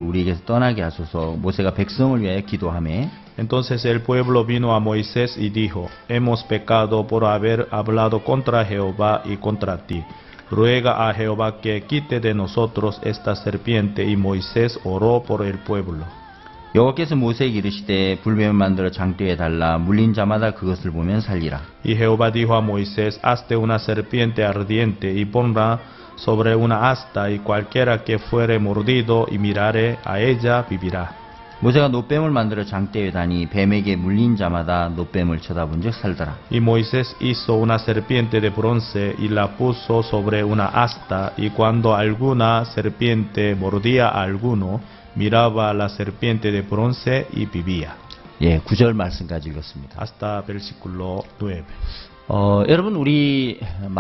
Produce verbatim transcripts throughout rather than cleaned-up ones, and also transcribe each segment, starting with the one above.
우리에게서 떠나게 하소서. 모세가 백성을 위하여 기도하매 Entonces el pueblo vino a Moisés y dijo, hemos pecado por haber hablado contra Jehová y contra ti. Ruega a Jehová que quite de nosotros esta serpiente. Y Moisés oró por el pueblo. 여호와께서 모세에게 이르시되 불뱀을 만들어 장대에 달라 물린 자마다 그것을 보면 살리라. Y Jehová dijo a Moisés, hazte una serpiente ardiente y ponla sobre una asta, y cualquiera que fuere mordido y mirare a ella vivirá. 모세가 노뱀을 만들어 장대에 다니 뱀에게 물린 자마다 노뱀을 쳐다본즉 살더라. Y Moisés hizo una serpiente de bronce y la puso sobre una asta, y cuando alguna serpiente mordía a alguno, miraba a la serpiente de bronce y vivía. 예, 구절 말씀까지 읽었습니다. Hasta versículo nueve. 어, 여러분 우리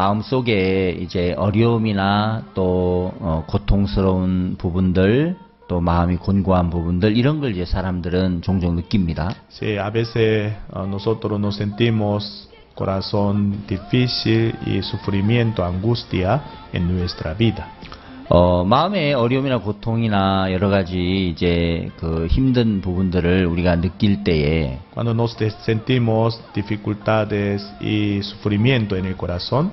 마음속에 이제 어려움이나 또 어, 고통스러운 부분들, 또 마음이 곤고한 부분들, 이런 걸 이제 사람들은 종종 느낍니다. Sí, a veces uh, nosotros nos sentimos corazón difícil y sufrimiento, angustia en nuestra vida. 어, 마음의 어려움이나 고통이나 여러 가지 이제 그 힘든 부분들을 우리가 느낄 때에 Cuando nos sentimos dificultades y sufrimiento en el corazón,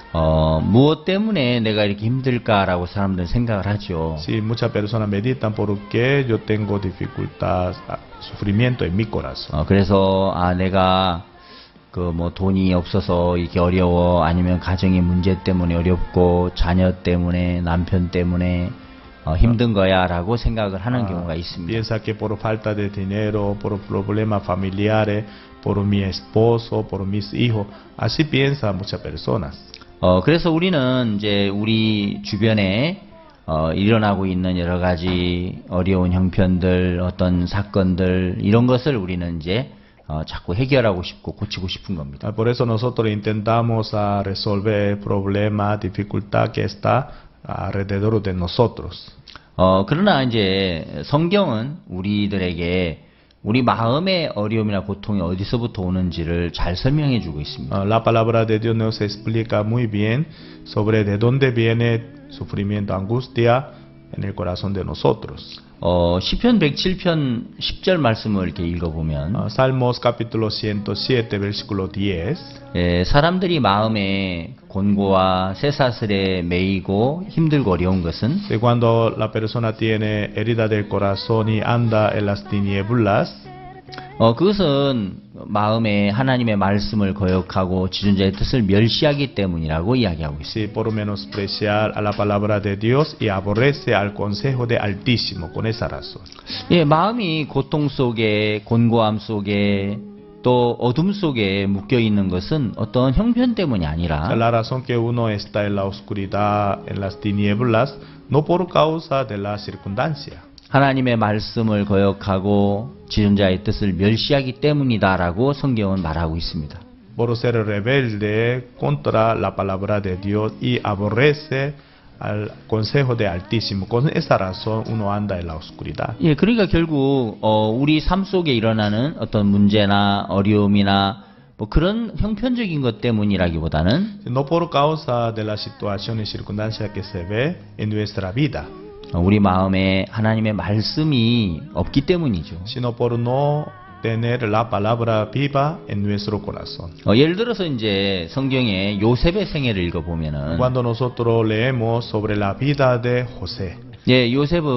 어, 무엇 때문에 내가 이렇게 힘들까라고 사람들은 생각을 하죠. sí, muchas personas meditan por qué yo tengo dificultad, sufrimiento en mi corazón. 어, 그래서 아 내가 그 뭐 돈이 없어서 이게 어려워, 아니면 가정의 문제 때문에 어렵고 자녀 때문에 남편 때문에 어, 힘든 거야라고 생각을 하는 Ah, 경우가 있습니다. piensa que por falta de dinero, por problemas familiares, por mi esposo, por mis hijos, así piensan muchas personas. 어, 그래서 우리는 이제 우리 주변에 어, 일어나고 있는 여러 가지 어려운 형편들, 어떤 사건들, 이런 것을 우리는 이제 어, 자꾸 해결하고 싶고 고치고 싶은 겁니다. Por eso nosotros intentamos a resolver problemas, dificultad que está alrededor de nosotros. 어, 그러나 이제 성경은 우리들에게 우리 마음의 어려움이나 고통이 어디서부터 오는지를 잘 설명해 주고 있습니다. La palabra de Dios nos explica muy bien sobre de dónde viene sufrimiento, angustia en el corazón de nosotros. 어, 시편 백칠 편 십 절 말씀을 이렇게 읽어보면 Uh, Salmos capítulo ciento siete versículo diez. 예, 사람들이 마음에 곤고와 쇠사슬에 매이고 힘들고 어려운 것은 Que cuando la persona tiene herida del corazón y anda en las tinieblas, 어, 그것은 마음에 하나님의 말씀을 거역하고 지존자의 뜻을 멸시하기 때문이라고 이야기하고 있습니다. sí, por menospreciar a la palabra de Dios y aborrece al consejo de Altísimo, con esa razón. 예, 마음이 고통 속에, 곤고함 속에, 또 어둠 속에 묶여 있는 것은 어떤 형편 때문이 아니라 La razón que uno está en la oscuridad, en las tinieblas, no por causa de la circunstancia. 하나님의 말씀을 거역하고 지존자의 뜻을 멸시하기 때문이다라고 성경은 말하고 있습니다. Por ser rebelde contra la palabra de Dios y aborrece al consejo de Altísimo. Con esa razón uno anda en la oscuridad. 예, 그러니까 결국 어, 우리 삶 속에 일어나는 어떤 문제나 어려움이나 뭐 그런 형편적인 것 때문이라기보다는 No por causa de las situaciones y circunstancias que se ve en nuestra vida, 우리 마음에 하나님의 말씀이 없기 때문이죠. sino por no tener la palabra viva en nuestro corazón. 어, 예를 들어서 이제 성경에 요셉의 생애를 읽어보면은 Cuando nosotros leemos sobre la vida de José, 예,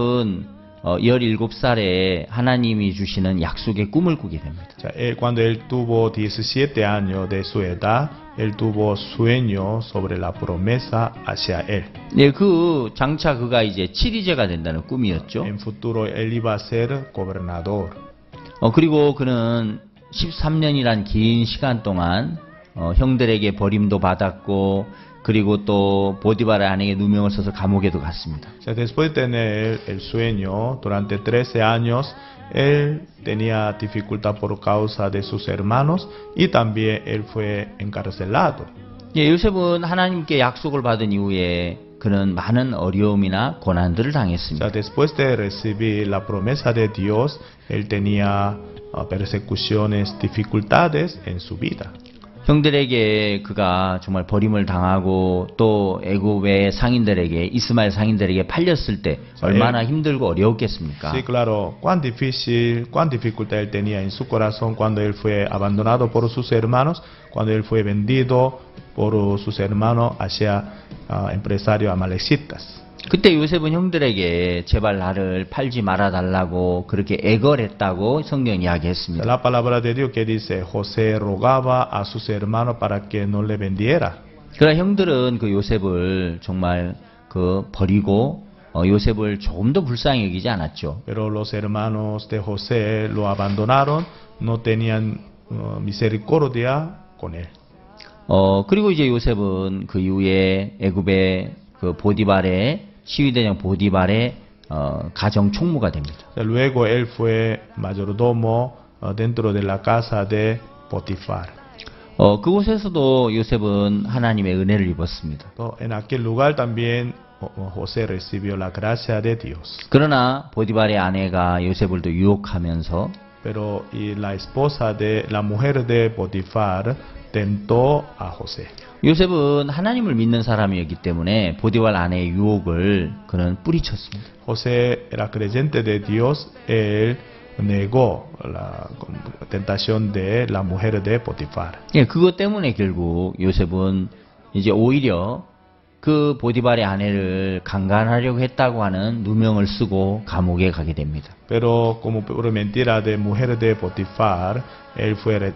요셉은 어, 열일곱 살에 하나님이 주시는 약속의 꿈을 꾸게 됩니다. o sea, él, cuando él tuvo diecisiete años de su edad, él tuvo sueño sobre la promesa hacia él. 예, 그 장차 그가 이제 치리제가 된다는 꿈이었죠. En futuro él iba a ser gobernador. 어, 그리고 그는 십삼 년이란 긴 시간 동안 어, 형들에게 버림도 받았고, 그리고 또 보디바라 아내에게 누명을 써서 감옥에도 갔습니다. O sea, después de tener el sueño, durante trece años, él tenía dificultad por causa de sus hermanos y también él fue encarcelado. 예, 요셉은 하나님께 약속을 받은 이후에 그는 많은 어려움이나 고난들을 O sea, 당했습니다. después de recibir la promesa de Dios, él tenía uh, persecuciones, dificultades en su vida. 형들에게 그가 정말 버림을 당하고 또 애굽의 상인들에게 이스마엘 상인들에게 팔렸을 때 얼마나 힘들고 어려웠겠습니까? Sí, claro, cuán difícil, cuán dificultad él tenía en su corazón cuando él fue abandonado por sus hermanos, cuando él fue vendido por sus hermanos hacia uh, empresarios amalecitas. 그때 요셉은 형들에게 제발 나를 팔지 말아달라고 그렇게 애걸했다고 성경이 이야기했습니다. La palabra de Dios que dice, José rogaba a sus hermanos para que no le vendiera. 그러나 형들은 그 요셉을 정말 그 버리고 어, 요셉을 조금 더 불쌍히 여기지 않았죠. Pero los hermanos de José lo abandonaron, no tenían uh, misericordia con él. 어 그리고 이제 요셉은 그 이후에 애굽의 그 보디발의 시위대장 보디발의 어, 가정 총무가 됩니다. Luego él fue mayordomo uh, dentro de la casa de Potifar. 어 그곳에서도 요셉은 하나님의 은혜를 입었습니다. En aquel lugar también José recibió la gracia de Dios. 그러나 보디발의 아내가 요셉을 또 유혹하면서 Pero y la esposa de la mujer de Potifar tentó a José. 요셉은 하나님을 믿는 사람이었기 때문에 보디발 아내의 유혹을 그는 뿌리쳤습니다. José era creyente de Dios, él negó la tentación de la mujer de Potifar. 예, 그것 때문에 결국 요셉은 이제 오히려 그 보디발의 아내를 강간하려고 했다고 하는 누명을 쓰고 감옥에 가게 됩니다. Pero como por mentira de mujer de Potifar, él fue,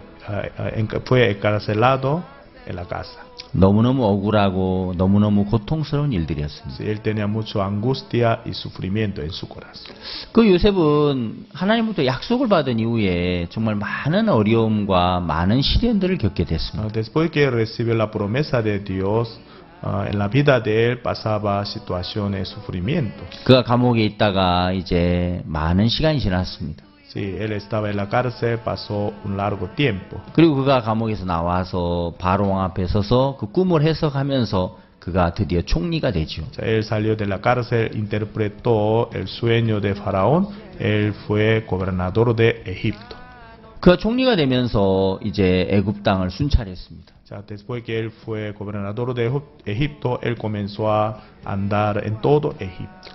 fue encarcelado en la casa. 너무너무 억울하고 너무너무 고통스러운 일들이었습니다. Sí, él tenía mucha angustia y sufrimiento en su corazón. 그 요셉은 하나님부터 약속을 받은 이후에 정말 많은 어려움과 많은 시련들을 겪게 됐습니다. Después que recibió la promesa de Dios, uh, en la vida de él pasaba situaciones de sufrimiento. 그가 감옥에 있다가 이제 많은 시간이 지났습니다. Sí, él estaba en la cárcel, pasó un largo tiempo. 그리고 그가 감옥에서 나와서 바로 왕 앞에 서서 그 꿈을 해석하면서 그가 드디어 총리가 되죠. Él salió de la cárcel, interpretó el sueño de Faraón, él fue gobernador de Egipto. 그가 총리가 되면서 이제 애굽 땅을 순찰했습니다. Ya después que él fue gobernador de Egipto, él comenzó a andar en todo Egipto.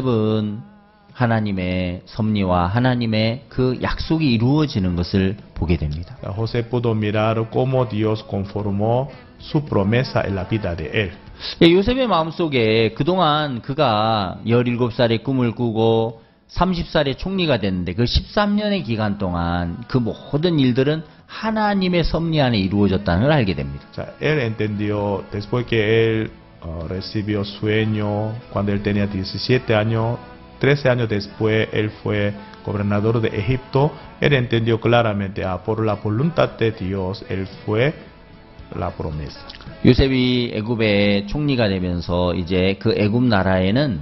요셉은 하나님의 섭리와 하나님의 그 약속이 이루어지는 것을 보게 됩니다. José pudo mirar cómo Dios conformó su promesa en la vida de él. 예, 요셉의 마음속에 그동안 그가 열일곱 살에 꿈을 꾸고 서른 살에 총리가 됐는데 그 십삼 년의 기간 동안 그 모든 일들은 하나님의 섭리 안에 이루어졌다는 걸 알게 됩니다. Ya, él entendió después que él uh, recibió sueño cuando él tenía diecisiete años. trece años después, él fue gobernador de Egipto. Él entendió claramente, ah, por la voluntad de Dios, él fue la promesa. 요셉이 애굽의 총리가 되면서 이제 그 애굽 나라에는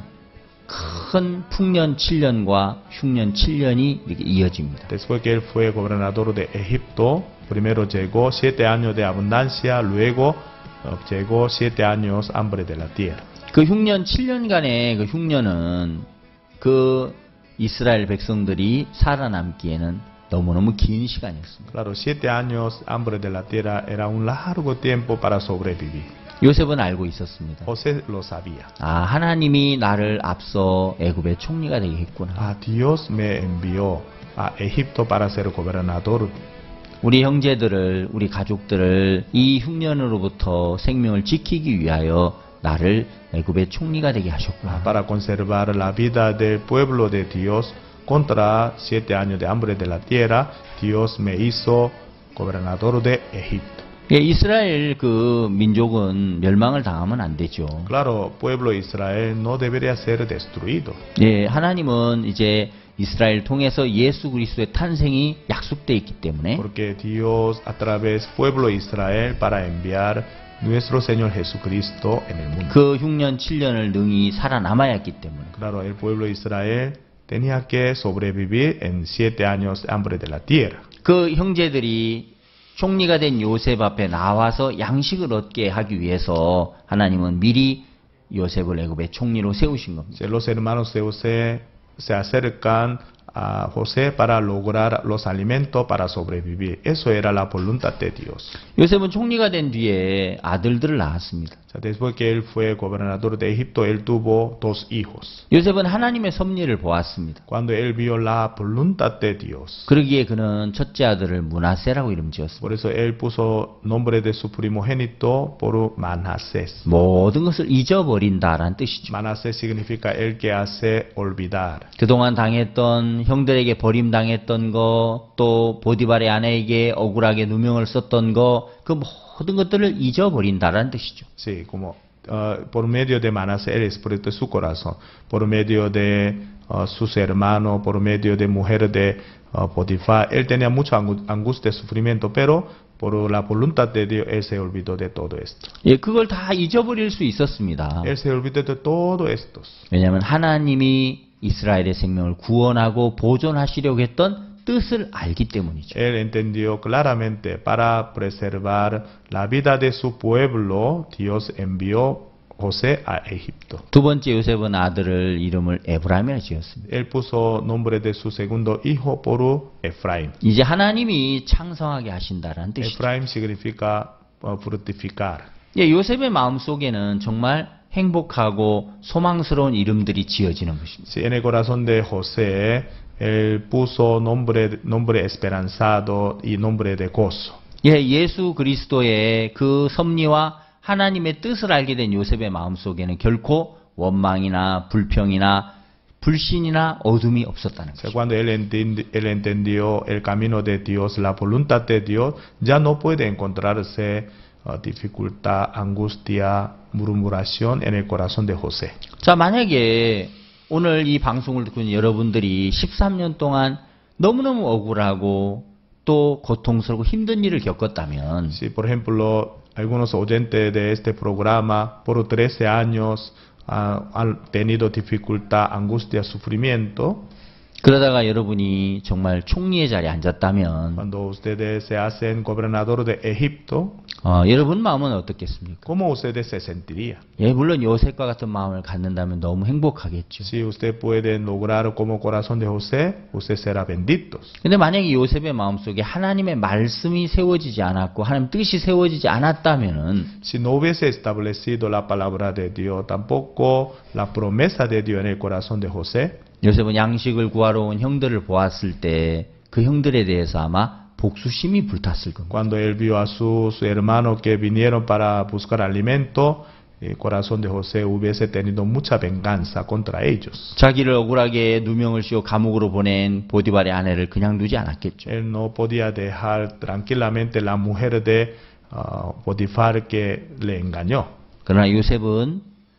큰 풍년 칠 년과 흉년 칠 년이 이렇게 이어집니다. Después que él fue gobernador de Egipto, primero llegó siete años de abundancia, luego uh, llegó siete años hambre de la tierra. 그 흉년 칠 년간의 그 흉년은 그 이스라엘 백성들이 살아남기에는 너무너무 긴 시간이었습니다. Claro, siete años hambre de la tierra era un largo tiempo para sobrevivir. 요셉은 알고 있었습니다. José lo sabía. 아, 하나님이 나를 앞서 애굽의 총리가 되게 했구나. Ah, Dios me envió a Egipto para ser gobernador. 우리 형제들을, 우리 가족들을 이 흉년으로부터 생명을 지키기 위하여 나를 애굽의 총리가 되게 하셨구나. Para conservar la vida del pueblo de Dios contra siete años de hambre de la tierra, Dios me hizo gobernador de Egipto. 예, 이스라엘 그 민족은 멸망을 당하면 안 되죠. Claro, pueblo de Israel no debería ser destruido. 예, 하나님은 이제 이스라엘 통해서 예수 그리스도의 탄생이 약속되어 있기 때문에 Porque Dios a través pueblo de Israel para enviar nuestro Señor Jesucristo en el mundo. 그 흉년 칠 년을 능히 살아남아야 했기 때문에 Claro, el pueblo de Israel tenía que sobrevivir en siete años de hambre de la tierra. 그 형제들이 총리가 된 요셉 앞에 나와서 양식을 얻게 하기 위해서 하나님은 미리 요셉을 애굽의 총리로 세우신 겁니다. Los hermanos de José se acercan a José para lograr los alimentos para sobrevivir. Eso era la voluntad de Dios. 요셉은 총리가 된 뒤에 아들들을 낳았습니다. O sea, después que él fue gobernador de Egipto, él tuvo dos hijos. 요셉은 하나님의 섭리를 보았습니다. Cuando él vio la voluntad de Dios, 그러기에 그는 첫째 아들을 므낫세라고 이름 지었습니다. por eso él puso nombre de su primogénito por Manasés. 모든 것을 잊어버린다라는 뜻이죠. Manasés significa el que hace olvidar. 그동안 당했던 형들에게 버림당했던 거, 또 보디발의 아내에게 억울하게 누명을 썼던 거, 그 모든 것들을 잊어버린다라는 뜻이죠. Sí, como uh, por medio de Manasés, el espíritu de su corazón, por medio de uh, sus hermanos, por medio de mujeres de uh, Potifar, él tenía mucha angustia y sufrimiento, pero por la voluntad de Dios, él se olvidó de todo esto. 예, 그걸 다 잊어버릴 수 있었습니다. Él se olvidó de todo esto. 왜냐하면 하나님이 이스라엘의 생명을 구원하고 보존하시려고 했던 뜻을 알기 때문이죠. Él entendió claramente para preservar la vida de su pueblo, Dios envió José a Egipto. 두 번째 요셉은 아들을 이름을 에브라임이라 지었습니다. Él puso nombre de su segundo hijo por Efraín. 이제 하나님이 창성하게 하신다라는 뜻이죠. Efraín significa uh, fructificar. 예, 요셉의 마음속에는 정말 행복하고 소망스러운 이름들이 지어지는 것입니다. Sí, en el corazón de José, él puso nombre, nombre esperanzado y nombre de gozo. 예, 예수 그리스도의 그 섭리와 하나님의 뜻을 알게 된 요셉의 마음속에는 결코 원망이나 불평이나 불신이나 어둠이 없었다는 O sea, 거죠. cuando él, entendi- él entendió el camino de Dios, la voluntad de Dios, ya no puede encontrarse uh, dificultad, angustia, murmuración en el corazón de José. 자, 만약에 오늘 이 방송을 듣고 있는 여러분들이 십삼 년 동안 너무너무 억울하고 또 고통스럽고 힘든 일을 겪었다면 Si, por ejemplo, algunos oyentes de este programa por trece años uh, han tenido dificultad, angustia, sufrimiento, 그러다가 여러분이 정말 총리의 자리에 앉았다면 cuando ustedes se hacen gobernador de Egipto, 어, 여러분 마음은 어떻겠습니까? ¿cómo ustedes se sentirían? 예, 물론 요셉과 같은 마음을 갖는다면 너무 행복하겠죠. Si usted puede lograr como corazón de José, usted será bendito. 근데 만약에 요셉의 마음속에 하나님의 말씀이 세워지지 않았고 하나님 뜻이 세워지지 않았다면은 Si no hubiese establecido la palabra de Dios, tampoco la promesa de Dios en el corazón de José, 요셉은 양식을 구하러 온 형들을 보았을 때 그 형들에 대해서 아마 복수심이 불탔을 겁니다. cuando él vio a sus hermanos que vinieron para buscar alimento, el corazón de José hubiese tenido mucha venganza contra ellos. 자기를 억울하게 누명을 씌워 감옥으로 보낸 보디발의 아내를 그냥 두지 않았겠죠. Él no podía dejar tranquilamente la mujer de uh, Potifar que le engañó. 그러나 요셉은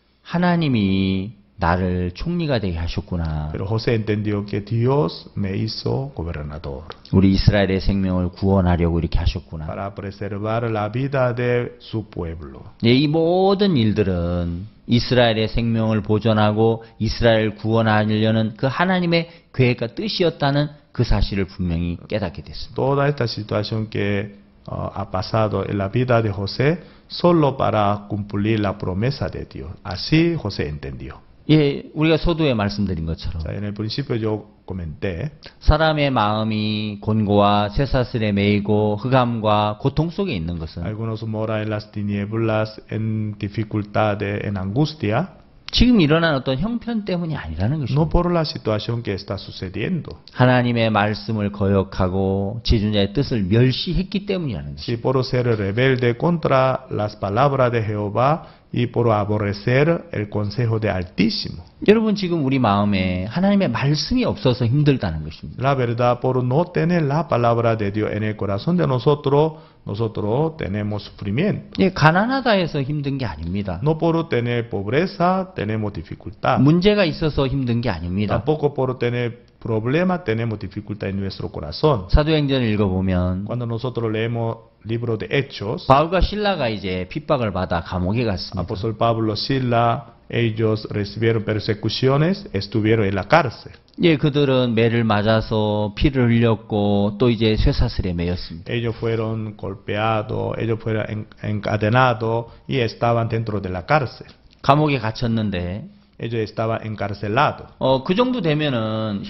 하나님이 나를 총리가 되게 하셨구나. Pero José entendió que Dios me hizo gobernador 우리 이스라엘의 생명을 구원하려고 이렇게 하셨구나. para preservar la vida de su pueblo. 예, 이 모든 일들은 이스라엘의 생명을 보존하고 이스라엘을 구원하려는 그 하나님의 계획과 뜻이었다는 그 사실을 분명히 깨닫게 됐습니다. Toda esta situación que uh, ha pasado en la vida de José solo para cumplir la promesa de Dios. Así José entendió. 예, 우리가 서두에 말씀드린 것처럼 O sea, en el principio yo comenté, 사람의 마음이 곤고와 쇠사슬에 매이고 흑암과 고통 속에 있는 것은 algunos moran en las tinieblas, en dificultades, en angustia, 지금 일어난 어떤 형편 때문이 아니라는 것입니다. no por la situación que está sucediendo, 하나님의 말씀을 거역하고 지존자의 뜻을 멸시했기 때문이라는 것입니다. si por ser rebelde contra las palabras de Jehová y por aborrecer el consejo de Altísimo. 여러분 지금 우리 마음에 하나님의 말씀이 없어서 힘들다는 것입니다. La verdad, por no tener la palabra de Dios en el corazón de nosotros, nosotros tenemos sufrimiento. 예, 가난하다 해서 힘든 게 아닙니다. No por tener pobreza tenemos dificultad. 문제가 있어서 힘든 게 아닙니다. Tampoco por tener problemas tenemos dificultad en nuestro corazón. 사도행전을 읽어보면 Cuando nosotros leemos libro de Hechos, 바울과 신라가 이제 핍박을 받아 감옥에 갔습니다. apóstol Pablo, Sila, ellos recibieron persecuciones, estuvieron en la cárcel. 예, 그들은 매를 맞아서 피를 흘렸고 또 이제 쇠사슬에 매였습니다. Ellos fueron golpeados, ellos fueron en- encadenados y estaban dentro de la cárcel. 감옥에 갇혔는데 Ellos estaban encarcelados. 어, 그 정도 되면은 야,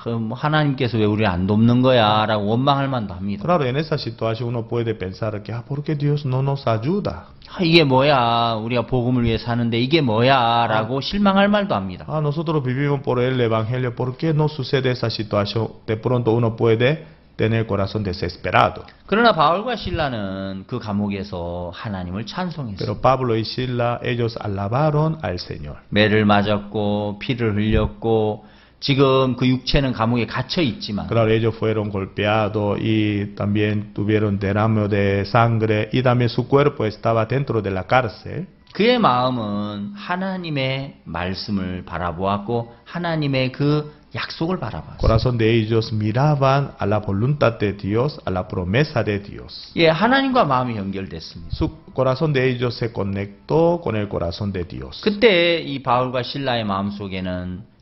뭐 하나님께서 왜 우리를 안 돕는 거야 라고 원망할 만도 합니다. Claro, en esa situación uno puede pensar que, ah, ¿por qué Dios no nos ayuda? 아, 이게 뭐야, 우리가 복음을 위해 사는데 이게 뭐야 라고 실망할 말도 합니다. Ah, nosotros vivimos por el Evangelio, ¿por qué no sucede esa situación? De pronto uno puede tener el corazón desesperado. 그러나 바울과 실라는 그 감옥에서 하나님을 찬송했어요. Pero Pablo y Sila, ellos alabaron al Señor. 매를 맞았고 피를 흘렸고 지금 그 육체는 감옥에 갇혀 있지만 Claro, ellos fueron golpeados y también tuvieron derrame de sangre y también su cuerpo estaba dentro de la cárcel. 그의 마음은 하나님의 말씀을 바라보았고 하나님의 그 약속을 바라봤어요. Corazón de ellos miraban a la voluntad de Dios, a la promesa de Dios. 예, 하나님과 마음이 연결됐습니다. Su corazón de ellos se conectó con el corazón de Dios. 그때 이 바울과 실라의 마음속에는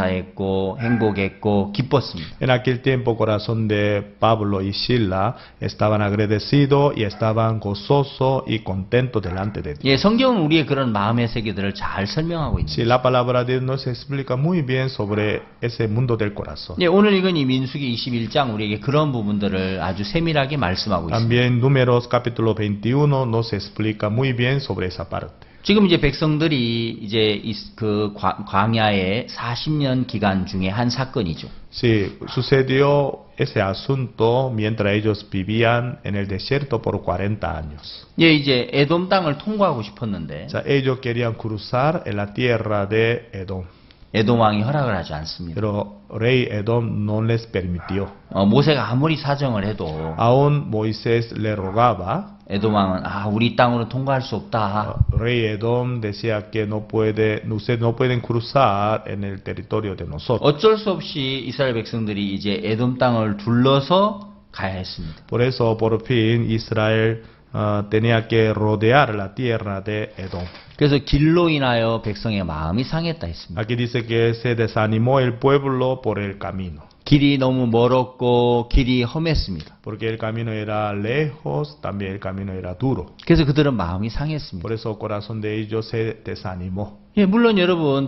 감사했고 행복했고 기뻤습니다. En aquel tiempo, corazón de Pablo y Sila estaban agradecidos y estaban gozosos y contentos delante de Dios. 예, 성경은 우리의 그런 마음의 세계들을 잘 설명하고 있는 Si la palabra de Dios nos explica muy bien sobre ese mundo del corazón. 예, 오늘 읽은 이 민수기 이십일 장 우리에게 그런 부분들을 아주 세밀하게 말씀하고 있습니다. También Números capítulo veintiuno nos explica muy bien sobre esa parte. 지금 이제 백성들이 이제 이- 그 과- 광야의 사십 년 기간 중에 한 사건이죠. Sí, sucedió ese asunto mientras ellos vivían en el desierto por cuarenta años. 예, 이제 에돔 땅을 통과하고 싶었는데 O sea, ellos querían cruzar en la tierra de Edom, 에돔 왕이 허락을 하지 않습니다. pero rey Edom no les permitió. 어, 모세가 아무리 사정을 해도 Aún Moisés le rogaba. 에돔 왕은 아, 우리 땅으로 통과할 수 없다. Rey Edom decía que no puede, ustedes no pueden cruzar en el territorio de nosotros. 어쩔 수 없이 이스라엘 백성들이 이제 에돔 땅을 둘러서 가야 했습니다. Por eso, por fin, Israel ah, tenía que rodear la tierra de Edom. 그래서 길로 인하여 백성의 마음이 상했다 했습니다. Aquí dice que se desanimó el pueblo por el camino, 길이 너무 멀었고 길이 험했습니다. porque el camino era lejos, también el camino era duro. 그래서 그들은 마음이 상했습니다. Por eso el corazón de ellos se desanimó. 예, 물론 여러분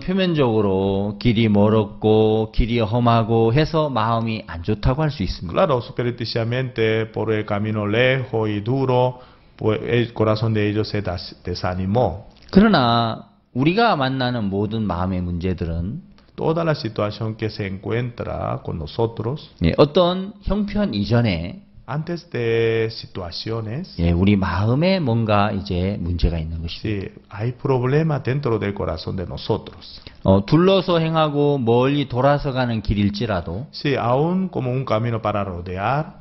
표면적으로 길이 멀었고 길이 험하고 해서 마음이 안 좋다고 할 수 있습니다. Claro, supersticiosamente por el camino lejos y duro, pues el corazón de ellos se das- desanimó. 그러나 우리가 만나는 모든 마음의 문제들은 Toda la situación que se encuentra con nosotros, 예, 어떤 형편 이전에 antes de situaciones, 예, 우리 마음에 뭔가 이제 문제가 있는 것입니다. sí, hay problemas dentro del corazón de nosotros. 어, 둘러서 행하고 멀리 돌아서 가는 길일지라도 Sí, aún como un camino para rodear,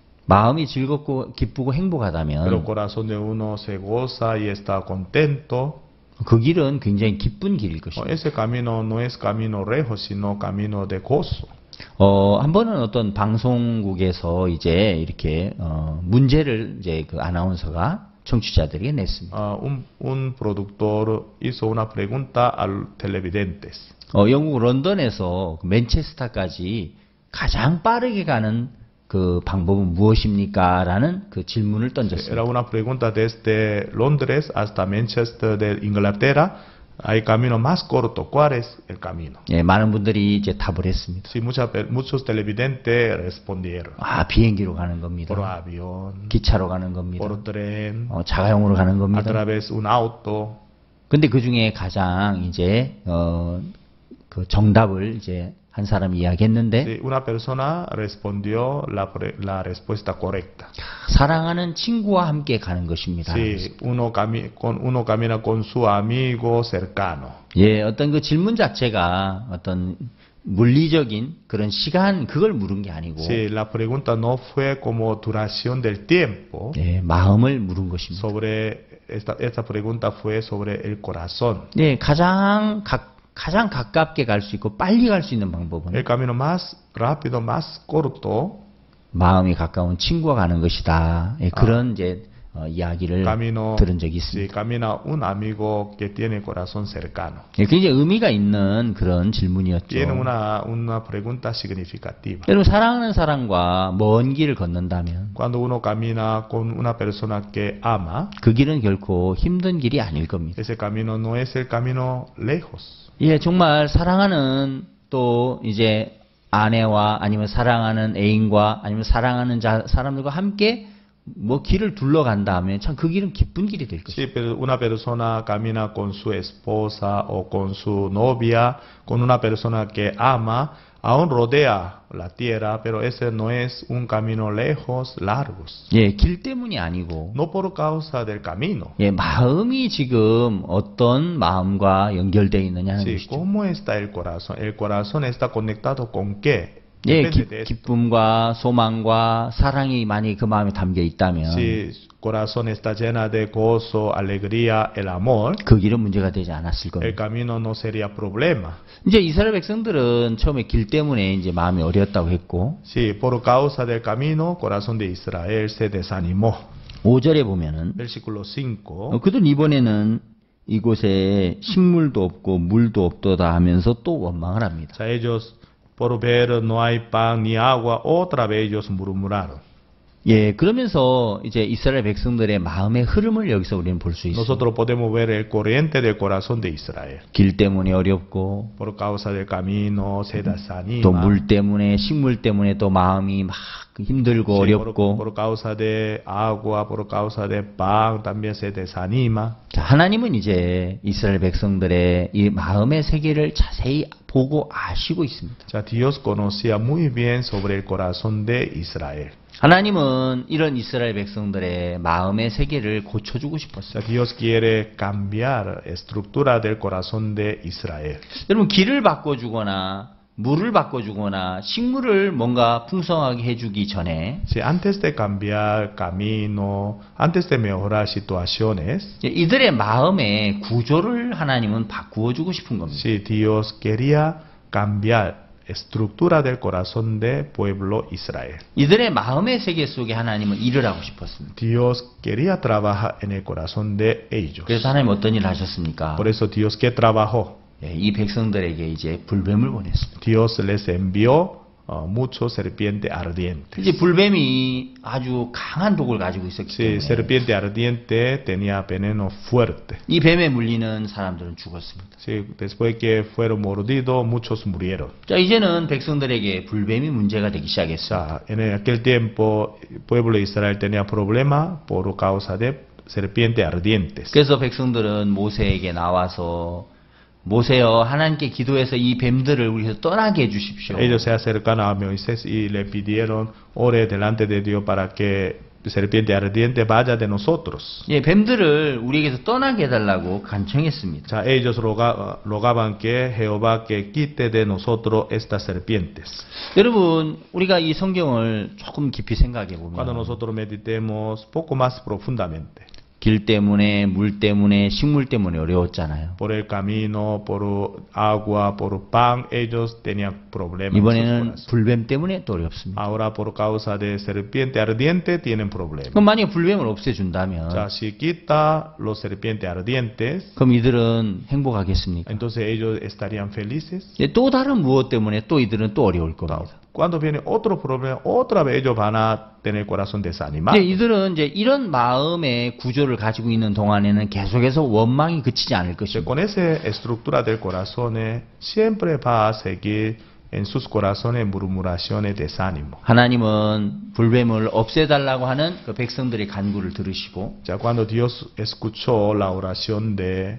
마음이 즐겁고 기쁘고 pero el 행복하다면 corazón de uno se goza y está contento. 그 길은 굉장히 기쁜 길일 No, 것입니다. ese camino no es camino rejo, sino camino de gozo. 어, 한 번은 어떤 방송국에서 이제 이렇게 어, 문제를 이제 그 아나운서가 청취자들에게 냈습니다. Ah, un, un productor hizo una pregunta a los televidentes. 어, 영국 런던에서 맨체스터까지 가장 빠르게 가는 그 방법은 무엇입니까? 라는 그 질문을 던졌습니다. Era una pregunta desde Londres hasta Manchester de Inglaterra. Hay camino más corto. ¿Cuál es el camino? 예, 많은 분들이 이제 답을 했습니다. Sí, mucha, muchos televidentes respondieron. 아, 비행기로 가는 겁니다. Por avión, 기차로 가는 겁니다. por tren, 어, 자가용으로 가는 a 겁니다. través un auto. 근데 그 중에 가장 이제 어, 그 정답을 이제 한 사람이 이야기했는데 Sí, una persona respondió la, pre- la respuesta correcta. 사랑하는 친구와 함께 가는 것입니다. Sí, uno, cami- con, uno camina con su amigo cercano. 예, 어떤 그 질문 자체가 어떤 물리적인 그런 시간 그걸 물은 게 아니고 Sí, la pregunta no fue como duración del tiempo. 예, 마음을 물은 것입니다. Sobre esta, esta pregunta fue sobre el corazón. 예, 가장 가, 가장 가깝게 갈 수 있고 빨리 갈 수 있는 방법은 El camino más rápido, más corto, 마음이 가까운 친구와 가는 것이다. 예, 그런 이제 어, 이야기를 camino, 들은 적이 sí, 있습니다. camina un amigo que tiene corazón cercano. 예, 굉장히 의미가 있는 그런 질문이었죠. Tiene una, una pregunta significativa. 여러분 사랑하는 사람과 먼 길을 걷는다면 Cuando uno camina con una persona que ama, 그 길은 결코 힘든 길이 아닐 겁니다. ese camino no es el camino lejos. 예, 정말 사랑하는 또 이제 아내와 아니면 사랑하는 애인과 아니면 사랑하는 자, 사람들과 함께 뭐 길을 둘러간다 하면 참 그 길은 기쁜 길이 될 것이죠. Sí, pero una persona camina con su esposa o con su novia, con una persona que ama, aún rodea la tierra, pero ese no es un camino lejos, largos. 예, 길 때문이 아니고 No por causa del camino. 예, 마음이 지금 어떤 마음과 연결되어 있느냐 하는 Sí, 것이죠. ¿cómo está el corazón? El corazón está conectado con qué? 예, Depende 기, de esto. 기쁨과 소망과 사랑이 많이 그 마음에 담겨 있다면 Si el corazón está llena de gozo, alegría, el amor, 그 길은 문제가 되지 않았을 el 겁니다. camino no sería problema. 이제 이스라엘 백성들은 처음에 길 때문에 이제 마음이 어렸다고 했고 Sí, por causa del camino, corazón de Israel se desanimó. 오 절에 보면은 Versículo 어, cinco. 그들은 이번에는 이곳에 식물도 없고 물도 없도다 하면서 또 원망을 합니다. O sea, ellos, por ver no hay pan ni agua, otra vez ellos murmuraron. 예, 그러면서 이제 이스라엘 백성들의 마음의 흐름을 여기서 우리는 볼 수 있습니다. Nosotros podemos ver el corriente del corazón de Israel. 길 때문에 어렵고 Por causa del camino se 또 desanima. 물 때문에 식물 때문에 또 마음이 막 힘들고 Sí, por, 어렵고 por causa de agua, por causa de pan, también se desanima. 자, 하나님은 이제 이스라엘 백성들의 이 마음의 세계를 자세히 보고 아시고 있습니다. O sea, Dios conocía muy bien sobre el corazón de Israel. 하나님은 이런 이스라엘 백성들의 마음의 세계를 고쳐주고 O 싶었어요. sea, Dios quiere cambiar estructura del corazón de Israel. 여러분 길을 바꿔주거나 물을 바꿔주거나 식물을 뭔가 풍성하게 해주기 전에 Si antes de cambiar camino, antes de mejorar situaciones, 이들의 마음의 구조를 하나님은 바꾸어주고 싶은 겁니다. si Dios quería cambiar estructura del corazón del pueblo Israel. 이들의 마음의 세계 속에 하나님은 일을 하고 싶었습니다. Dios quería trabajar en el corazón de ellos. 그래서 하나님 어떤 일을 하셨습니까? Por eso Dios que trabajó, 예, 이 백성들에게 이제 불뱀을 보냈습니다. Dios les envió uh, muchos serpientes ardientes. 이제 불뱀이 아주 강한 독을 가지고 있었기 Sí, 때문에 serpiente ardiente tenía veneno fuerte. 이 뱀에 물리는 사람들은 죽었습니다. Sí, después que fueron mordidos, muchos murieron. 자, 이제는 백성들에게 불뱀이 문제가 되기 O 시작했어요. sea, en aquel tiempo el pueblo de Israel tenía problemas por causa de serpientes ardientes. 그래서 백성들은 모세에게 나와서 모세여 하나님께 기도해서 이 뱀들을 우리에서 떠나게 해주십시오. Ellos se acercaron a Moisés y le pidieron, ore delante de Dios para que la serpiente ardiente vaya de nosotros. 예, 뱀들을 우리에게서 떠나게 해달라고 O 간청했습니다. sea, ellos roga- rogaban que Jehová que quite de nosotros estas serpientes. 여러분, 우리가 이 성경을 조금 깊이 생각해 Cuando 보면 nosotros meditemos poco más profundamente, 길 때문에 물 때문에 식물 때문에 어려웠잖아요. por el camino, por agua, por pan, ellos tenían problemas. en sus 이번에는 corazones. 불뱀 때문에 또 어렵습니다. Ahora por causa de serpiente ardiente tienen problemas. 그럼 만약에 불뱀을 O sea, 없애준다면 si quita los serpientes ardientes, 그럼 이들은 행복하겠습니까? entonces ellos estarían felices. 예, 또 다른 무엇 때문에 또 이들은 또 어려울 겁니다. Cuando viene otro problema, otra vez ellos van a tener corazón desanimado. 예, 이들은 이제 이런 마음의 구조를 가지고 있는 동안에는 계속해서 원망이 그치지 않을 Entonces, 것입니다. con esa estructura del corazón, eh, siempre va a seguir en sus corazones murmuraciones, desánimo. 하나님은 불뱀을 없애달라고 하는 그 백성들의 간구를 들으시고 Ya cuando Dios escuchó la oración de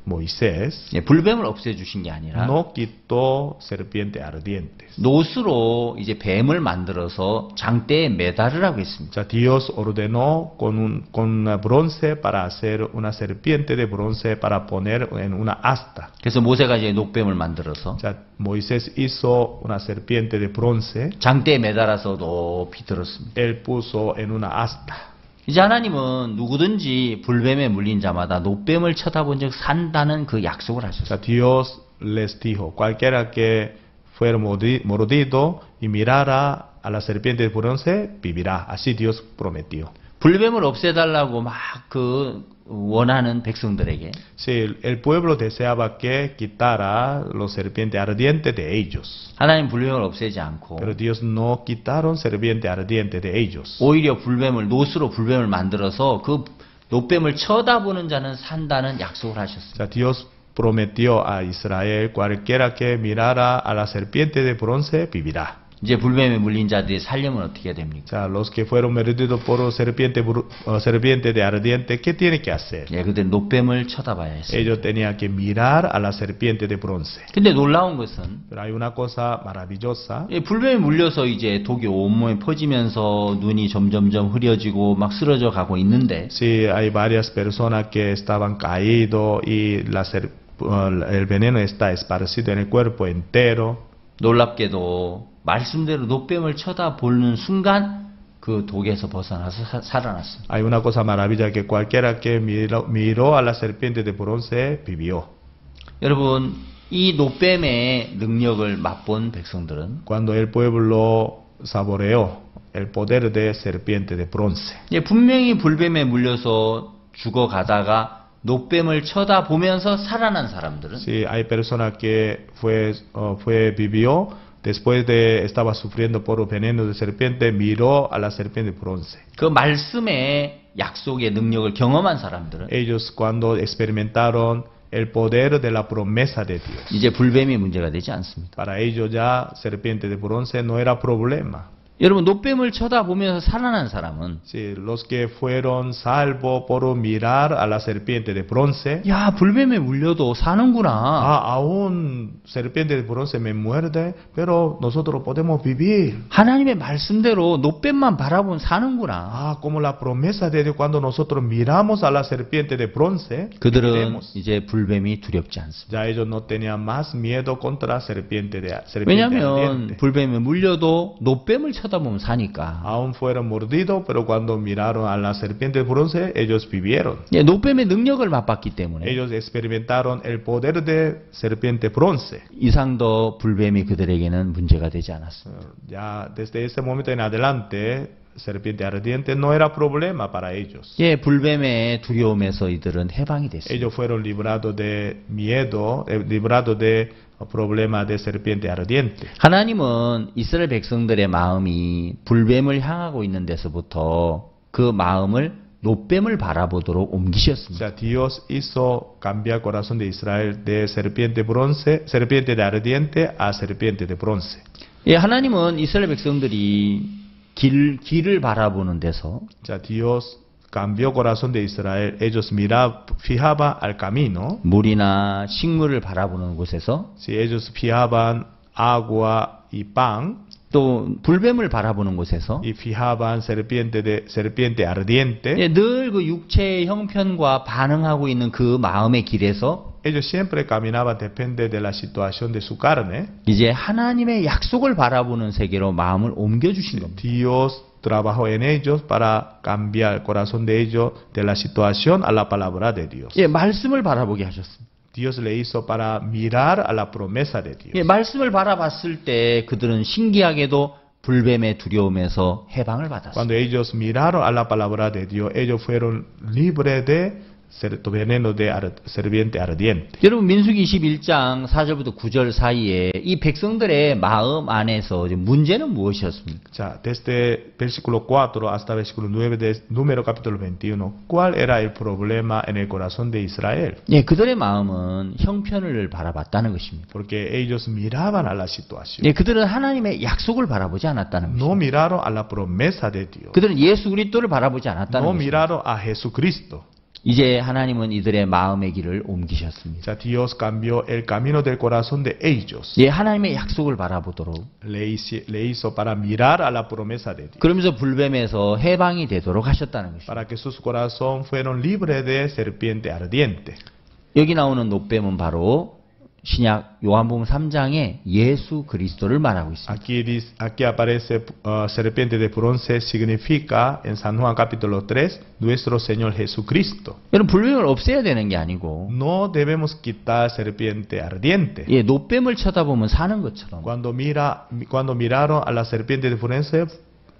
Moisés, 예, 불뱀을 없애주신 게 아니라 no quitó serpientes ardientes. 노스로 이제 뱀을 만들어서 장대에 매달으라고 했습니다. O sea, Dios ordenó con un con una bronce para hacer una serpiente de bronce para poner en una asta. 그래서 모세가 이제 녹뱀을 만들어서 O sea, Moisés hizo una serpiente de bronce, 장대에 매달아서 높이 들었습니다. él puso en una asta. 이제 하나님은 누구든지 불뱀에 물린 자마다 녹뱀을 쳐다본 적 산다는 그 약속을 O 하셨어요. sea, Dios les dijo, cualquiera que fuera mordi- mordido y mirara a la serpiente de bronce, vivirá. Así Dios prometió. 불뱀을 없애달라고 막 그 원하는 백성들에게 Sí, el, el pueblo deseaba que quitara los serpientes ardientes de ellos. 하나님 불뱀을 없애지 않고 Pero Dios no quitaron serpiente ardiente de ellos. 오히려 불뱀을 노스로 불뱀을 만들어서 그 녹뱀을 쳐다보는 자는 산다는 약속을 O 하셨어요. sea, Dios prometió a Israel, cualquiera que mirara a la serpiente de bronce vivirá. 이제 불뱀에 물린 자들이 살려면 어떻게 해야 됩니까? O sea, los que fueron mordidos por serpiente, bru- o serpiente de ardiente, ¿qué tienen que hacer? 예, 그들 노뱀을 쳐다봐야 했어요. Ellos tenían que mirar a la serpiente de bronce. 근데 놀라운 것은 Pero hay una cosa maravillosa. 예, 불뱀에 물려서 이제 독이 온몸에 퍼지면서 눈이 점점점 흐려지고 막 쓰러져 가고 있는데 Sí, hay varias personas que estaban caídos y la ser- uh, el veneno está esparcido en el cuerpo entero. 놀랍게도 말씀대로 노뱀을 쳐다보는 순간 그 독에서 벗어나서 사- 살아났습니다. Hay una cosa maravillosa que cualquiera que miró, miró a la serpiente de bronce vivió. 여러분, 이 노뱀의 능력을 맛본 백성들은 Cuando el pueblo saboreó el poder de serpiente de bronce. 예, 분명히 불뱀에 물려서 죽어가다가 노뱀을 쳐다보면서 살아난 사람들은 Sí, hay personas que fue, uh, fue vivió después de estaba sufriendo por veneno de serpiente, miró a la serpiente de bronce. 그 말씀의 약속의 능력을 경험한 사람들은 Ellos cuando experimentaron el poder de la promesa de Dios. 이제 불뱀이 문제가 되지 않습니다. Para ellos ya serpiente de bronce no era problema. 여러분, 노뱀을 쳐다보면서 살아난 사람은 Sí, los que fueron salvos por mirar a la serpiente de bronce, 야, 불뱀에 물려도 사는구나. ah, aún serpiente de bronce me muerde, pero nosotros podemos vivir. 하나님의 말씀대로 노뱀만 바라보면 사는구나. Ah, como la promesa de Dios cuando nosotros miramos a la serpiente de bronce, 그들은 viviremos. 이제 불뱀이 두렵지 않습니다. Ya ellos no tenían más miedo contra serpiente de serpiente 왜냐하면 ardiente. 불뱀에 물려도 노뱀을 쳐다보면 사니까. Aún fueron mordidos, pero cuando miraron a la serpiente de bronce, ellos vivieron. 예, 노뱀의 능력을 맛봤기 때문에 Ellos experimentaron el poder de serpiente bronce. 이상 더 불뱀이 그들에게는 문제가 되지 않았습니다. Ya desde ese momento en adelante, serpiente ardiente no era problema para ellos. 예, 불뱀의 두려움에서 이들은 해방이 됐습니다. Ellos fueron librados de miedo, eh, librados de problema de serpiente ardiente. 하나님은 이스라엘 백성들의 마음이 불뱀을 향하고 있는 데서부터 그 마음을 노뱀을 바라보도록 O 옮기셨습니다. sea, Dios hizo cambiar el corazón de Israel de serpiente bronce, serpiente de ardiente a serpiente de bronce. 예, 하나님은 이스라엘 백성들이 길, 길을 바라보는 데서 O sea, Dios cambió el corazón de Israel. Ellos miraban, fijaban al camino. 물이나 식물을 바라보는 곳에서 Si ellos fijaban agua y pan, 또 불뱀을 바라보는 곳에서 y fijaban serpiente de serpiente ardiente, 예, 늘 그 육체의 형편과 반응하고 있는 그 마음의 길에서 ellos siempre caminaban, depende de la situación de su carne. 이제 하나님의 약속을 바라보는 세계로 마음을 옮겨주신 겁니다. Dios trabajó en ellos para cambiar el corazón de ellos de la situación a la palabra de Dios. 예, 말씀을 바라보게 하셨습니다. Dios le hizo para mirar a la promesa de Dios. 예, 말씀을 바라봤을 때 그들은 신기하게도 불뱀의 두려움에서 해방을 받았습니다. Cuando ellos miraron a la palabra de Dios, ellos fueron libres de ser- veneno de ar- serpiente ardiente. 여러분, 민수기 이십일 장 사 절부터 구 절 사이에 이 백성들의 마음 안에서 지금 문제는 무엇이었습니까? O sea, desde versículo cuatro hasta versículo nueve de número capítulo veintiuno, ¿cuál era el problema en el corazón de Israel? 예, 그들의 마음은 형편을 바라봤다는 것입니다. Porque ellos miraban a la situación. 예, 그들은 하나님의 약속을 바라보지 않았다는 No 것입니다. miraron a la promesa de Dios. 그들은 예수 그리스도를 바라보지 않았다는 No 것입니다. miraron a Jesucristo. 이제 하나님은 이들의 마음의 길을 O 옮기셨습니다. sea, Dios cambió el camino del corazón de ellos. 예, 하나님의 약속을 바라보도록. Le hizo, le hizo para mirar a la promesa de Dios. 그러면서 불뱀에서 해방이 되도록 하셨다는 것입니다. Para que sus corazones fueron libres de serpiente ardiente. 여기 나오는 노뱀은 바로 신약 요한복음 삼 장에 예수 그리스도를 말하고 있습니다. Aquí, dice- aquí aparece uh, serpiente de bronce, significa en San Juan capítulo tres, nuestro Señor Jesucristo. 여러분, 불뱀을 없애야 되는 게 아니고 No debemos quitar serpiente ardiente. 예, 노뱀을 쳐다보면 사는 것처럼 Cuando, mira, cuando miraron a la serpiente de bronce,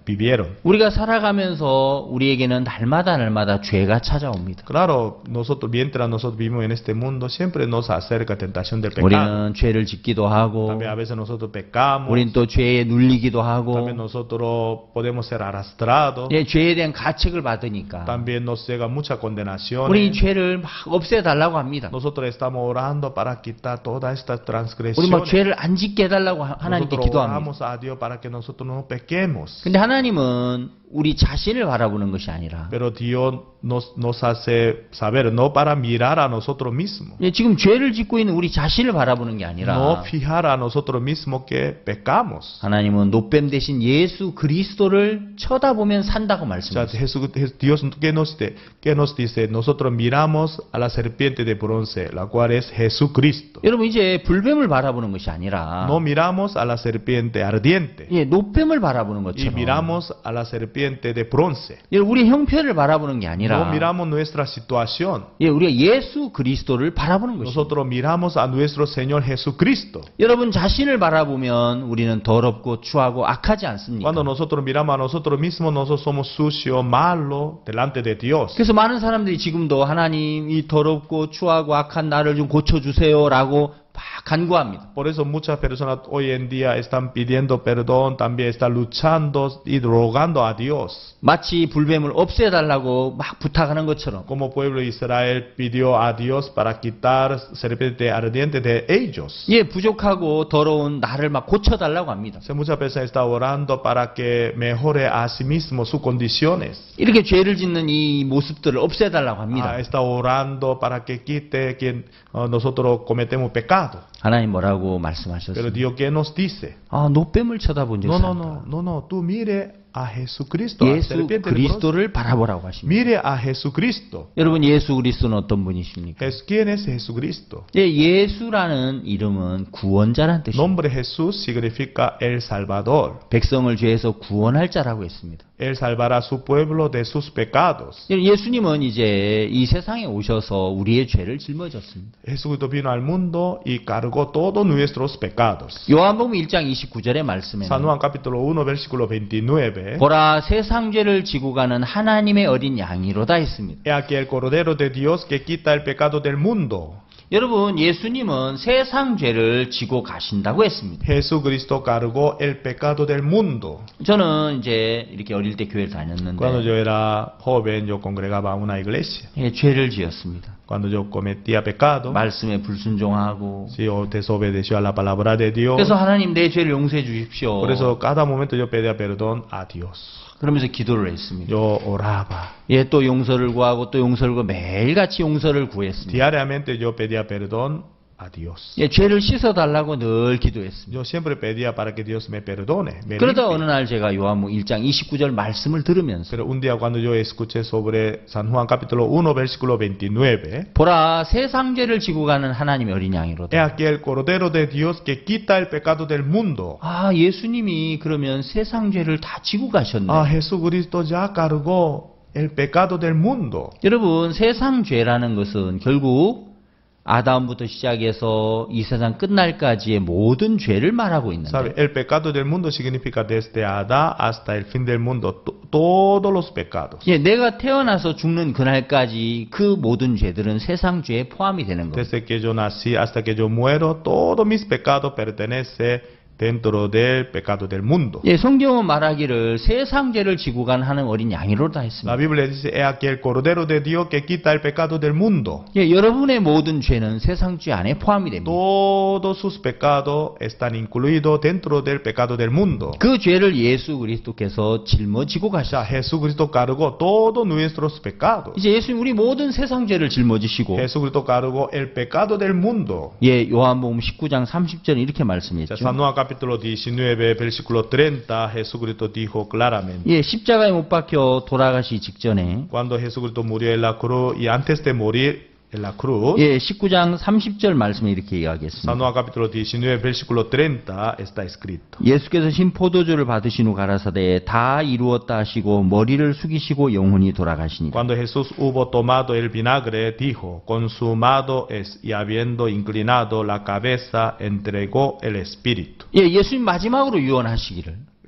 vivieron. 우리가 살아가면서 우리에게는 날마다 날마다 죄가 찾아옵니다. Claro, nosotros, mientras nosotros vivimos en este mundo, siempre nos acerca tentación del pecado. 우리는 죄를 짓기도 하고, También a veces nosotros pecamos. 우리는 또 죄에 눌리기도 하고, También nosotros podemos ser arrastrados. 예, 죄에 대한 가책을 받으니까 También nos llega mucha condenación. 우리 이 죄를 막 없애달라고 합니다. Nosotros estamos orando para quitar todas estas 우리 막 transgresiones. 죄를 안 짓게 해달라고 하- 하나님께 Nosotros 기도합니다. oramos a Dios para que nosotros no pequemos. 근데 하나님은 우리 자신을 바라보는 것이 아니라, Pero Dios nos, nos hace saber, no para mirar a nosotros mismos. 예, 지금 죄를 짓고 있는 우리 자신을 바라보는 게 No 아니라, fijar a nosotros mismos que pecamos. 하나님은 노뱀 대신 예수 그리스도를 쳐다보면 산다고 O sea, 말씀하셨어요. Jesús, Dios, ¿qué nos, dice? ¿qué nos dice? Nosotros miramos a la serpiente de bronce, la cual es Jesucristo. 여러분, 이제 불뱀을 바라보는 것이 아니라, No miramos a la serpiente ardiente. 예, 노뱀을 바라보는 Y 것처럼, miramos a la serpiente de bronce. 예, 우리 형편을 바라보는 게 No 아니라, miramos nuestra situación. 예, 우리가 예수 그리스도를 바라보는 것입니다. Nosotros miramos a nuestro Señor Jesucristo. 여러분 자신을 바라보면 우리는 더럽고 추하고 악하지 않습니까? Cuando nosotros miramos a nosotros mismos, nosotros somos sucios, malos delante de Dios. 그래서 많은 사람들이 지금도 하나님 이 더럽고 추하고 악한 나를 좀 고쳐주세요라고 막 간구합니다. Por eso muchas personas hoy en día están pidiendo perdón, también están luchando y rogando a Dios. 마치 불뱀을 없애달라고 막 부탁하는 것처럼, Como pueblo de Israel pidió a Dios para quitar serpiente ardiente de ellos. 예, 부족하고 더러운 나를 막 고쳐달라고 합니다. Entonces, muchas personas están orando para que mejore a sí mismo sus condiciones. 이렇게 죄를 짓는 이 mo습들을 없애달라고 합니다. Ah, está orando para que quite que uh, nosotros cometemos pecado. 하나님 뭐라고 Pero 말씀하셨습니까? Dios, ¿qué nos dice? 아, 노뱀을 쳐다본 적 No, no, 산다. no, no, no, tú mire a Jesucristo, a la 예수 serpiente de bronce. 그리스도를 바라보라고 하십니다. Mire a Jesucristo. 여러분, 예수 그리스도는 어떤 분이십니까? Es- ¿Quién es Jesucristo? 예, 예수라는 이름은 구원자라는 뜻입니다. Nombre Jesús significa el Salvador. 백성을 죄에서 구원할 자라고 했습니다. Él salvará a su pueblo de sus pecados. 예, 예수님은 이제 이 세상에 오셔서 우리의 죄를 짊어졌습니다. Jesucristo vino al mundo y cargó todos nuestros pecados. 요한복음 일 장 이십구 절의 San 말씀에는 Juan capítulo uno versículo veintinueve. 보라 세상 죄를 지고 가는 하나님의 어린 양이로다 했습니다. He aquí el Cordero de Dios que quita el pecado del mundo. 여러분, 예수님은 세상 죄를 지고 가신다고 했습니다. Jesucristo cargó el pecado del mundo. 저는 이제 이렇게 어릴 때 교회를 Cuando 다녔는데, yo era joven, yo congregaba a una iglesia. 예, 죄를 지었습니다. Cuando yo cometía pecado, 말씀에 불순종하고, si yo desobedeció a la palabra de Dios, 그래서 하나님 내 죄를 용서해 주십시오. por eso cada momento yo pedía perdón a Dios. 그러면서 기도를 했습니다. Yo oraba. 예, 또 용서를 구하고 또 용서를 구하고 매일같이 용서를 구했습니다. Diariamente yo pedía perdón a Dios. 예, 죄를 씻어달라고 늘 기도했습니다. Yo siempre pedía para que Dios me perdone. Me 그러다 limpie. 어느 날 제가 요한복음 일 장 이십구 절 말씀을 들으면서 Pero un día cuando yo escuché sobre San Juan capítulo uno versículo veintinueve, 보라 세상 죄를 지고 가는 하나님의 어린 he 양이로다. aquí el Cordero de Dios que quita el pecado del mundo. 아, 예수님이 그러면 세상 죄를 다 지고 가셨네. Ah, Jesucristo ya cargó el pecado del mundo. 여러분, 세상 죄라는 것은 결국 아담부터 시작해서 이 세상 끝날까지의 모든 죄를 말하고 ¿Sabe? 있는데, El pecado del mundo significa desde Adán hasta el fin del mundo, to- todos los pecados. 예, 내가 태어나서 죽는 그날까지 그 모든 죄들은 세상 죄에 포함이 되는 겁니다. Desde que yo nací hasta que yo muero, todos mis pecados pertenecen dentro del pecado del mundo. 예, 성경은 말하기를 세상 죄를 지고 간 하는 어린 양이로다 La 했습니다. Biblia dice, he aquí el Cordero de Dios que quita el pecado del mundo. 예, 여러분의 모든 죄는 세상 죄 안에 포함이 됩니다. Todos sus pecados están incluidos dentro del pecado del mundo. 그 죄를 예수 그리스도께서 짊어지고 O sea, 가셨어요. Jesucristo cargó todos nuestros pecados. 이제 예수님 우리 모든 세상 죄를 짊어지시고, Jesucristo cargó el pecado del mundo. 예, 요한복음 십구 장 삼십 절 이렇게 O sea, 말씀했죠. San Juan capítulo diecinueve, versículo treinta, Jesucristo dijo claramente, 예, 십자가에 못 박혀 돌아가시 직전에, cuando Jesucristo murió en la cruz y antes de morir en la cruz, 예, 십구 장 삼십 절 말씀에 이렇게 San 이야기했습니다. Juan capítulo diecinueve, versículo treinta, está escrito. 예수께서 신 포도주를 받으신 후 가라사대 다 이루었다 하시고 머리를 숙이시고 영혼이 돌아가시니라. Cuando Jesús hubo tomado el vinagre, dijo, consumado es, y habiendo inclinado la cabeza, entregó el espíritu. 예, 예수님 마지막으로 유언하시기를,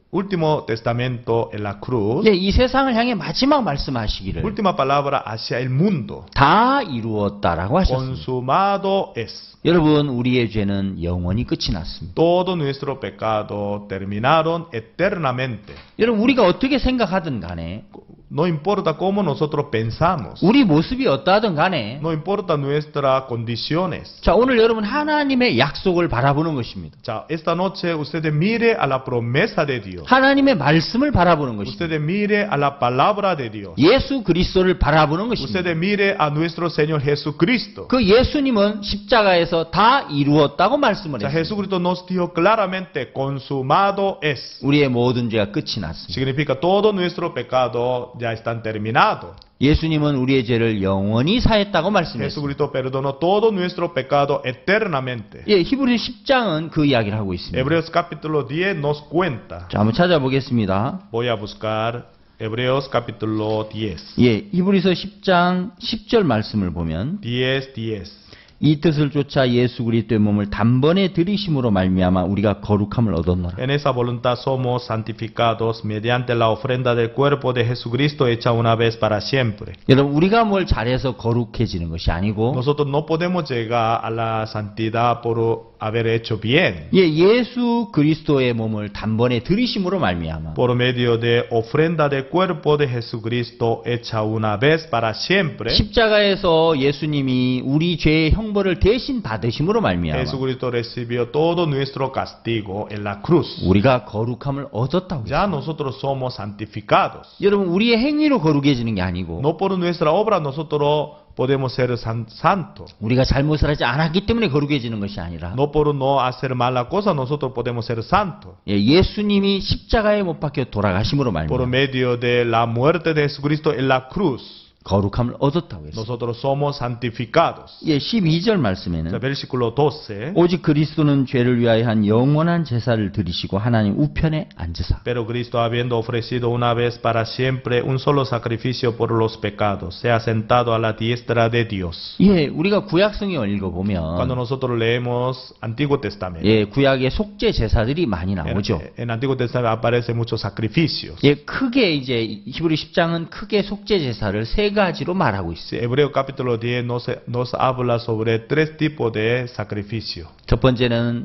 último testamento en la cruz, 예, 이 세상을 향해 마지막 말씀하시기를 última palabra hacia el mundo, 다 이루었다라고 하셨습니다. consumado es. 여러분, 우리의 죄는 영원히 끝이 났습니다. Todo nuestro pecado terminaron eternamente. 여러분, 우리가 어떻게 생각하든 간에, No importa cómo nosotros pensamos, 우리 모습이 어떠하든 간에, no importa nuestras condiciones. 자, 오늘 여러분 하나님의 약속을 바라보는 것입니다. Ya, esta noche ustedes mire a la promesa de Dios. 하나님의 말씀을 바라보는 것입니다. Ustedes mire a la palabra de Dios. 예수 그리스도를 바라보는 것입니다. Ustedes mire a nuestro Señor Jesucristo. 그 예수님은 십자가에서 다 이루었다고 말씀을 Ya, 했습니다. Jesucristo nos dijo claramente, consumado es. 우리의 모든 죄가 끝이 났습니다. Significa todo nuestro pecado ya están terminados. 예수님은 우리의 죄를 영원히 사했다고 말씀했습니다. Jesucristo perdonó todo nuestro pecado eternamente. 예, 히브리 십 장은 그 이야기를 하고 있습니다. Hebreos capítulo diez nos cuenta. 자, 한번 찾아보겠습니다. Voy a buscar Hebreos capítulo diez. 예, 히브리서 십 장 십 절 말씀을 보면 diez, diez. 이 뜻을 쫓아 예수 그리스도의 몸을 단번에 들이심으로 말미암아 우리가 거룩함을 얻었노라. En esa voluntad somos santificados mediante la ofrenda del cuerpo de Jesucristo hecha una vez para siempre. 여러분, 우리가 뭘 잘해서 거룩해지는 것이 아니고, Nosotros no podemos llegar a la santidad por haber hecho bien. 예, 예수 그리스도의 몸을 단번에 들이심으로 말미암아 Por medio de ofrenda del cuerpo de Jesucristo hecha una vez para siempre. 십자가에서 예수님이 우리 죄의 형벌을 대신 받으심으로 말미암아 Jesucristo recibió todo nuestro castigo en la cruz. 우리가 거룩함을 얻었다고 Ya 했습니다. nosotros somos santificados. 여러분, 우리의 행위로 거룩해지는 게 아니고, No por nuestra obra nosotros podemos ser san- santos. 우리가 잘못을 하지 않았기 때문에 거룩해지는 것이 아니라, No por no hacer mala cosa nosotros podemos ser santos. 예, 예수님이 십자가에 못 박혀 돌아가심으로 Por 말미암아 medio de la muerte de Jesucristo en la cruz, 거룩함을 얻었다고 했습니다. nosotros somos santificados. 예, 십이 절 El 말씀에는 versículo doce. 오직 그리스도는 죄를 위하여 한 영원한 제사를 드리시고 하나님 우편에 앉으사. Pero Cristo, habiendo ofrecido una vez para siempre un solo sacrificio por los pecados, se ha sentado a la diestra de Dios. 예, 우리가 구약성경을 Cuando 읽어보면, nosotros leemos Antiguo Testamento, 예, 구약에 속죄 제사들이 많이 en, 나오죠. en Antiguo Testamento aparecen muchos sacrificios. 예, 크게 이제 히브리 십 장은 크게 속죄 제사를 세 가지로 말하고 있어요. Sí, Hebreo capítulo diez nos, nos habla sobre tres tipos de sacrificio. 첫 번째는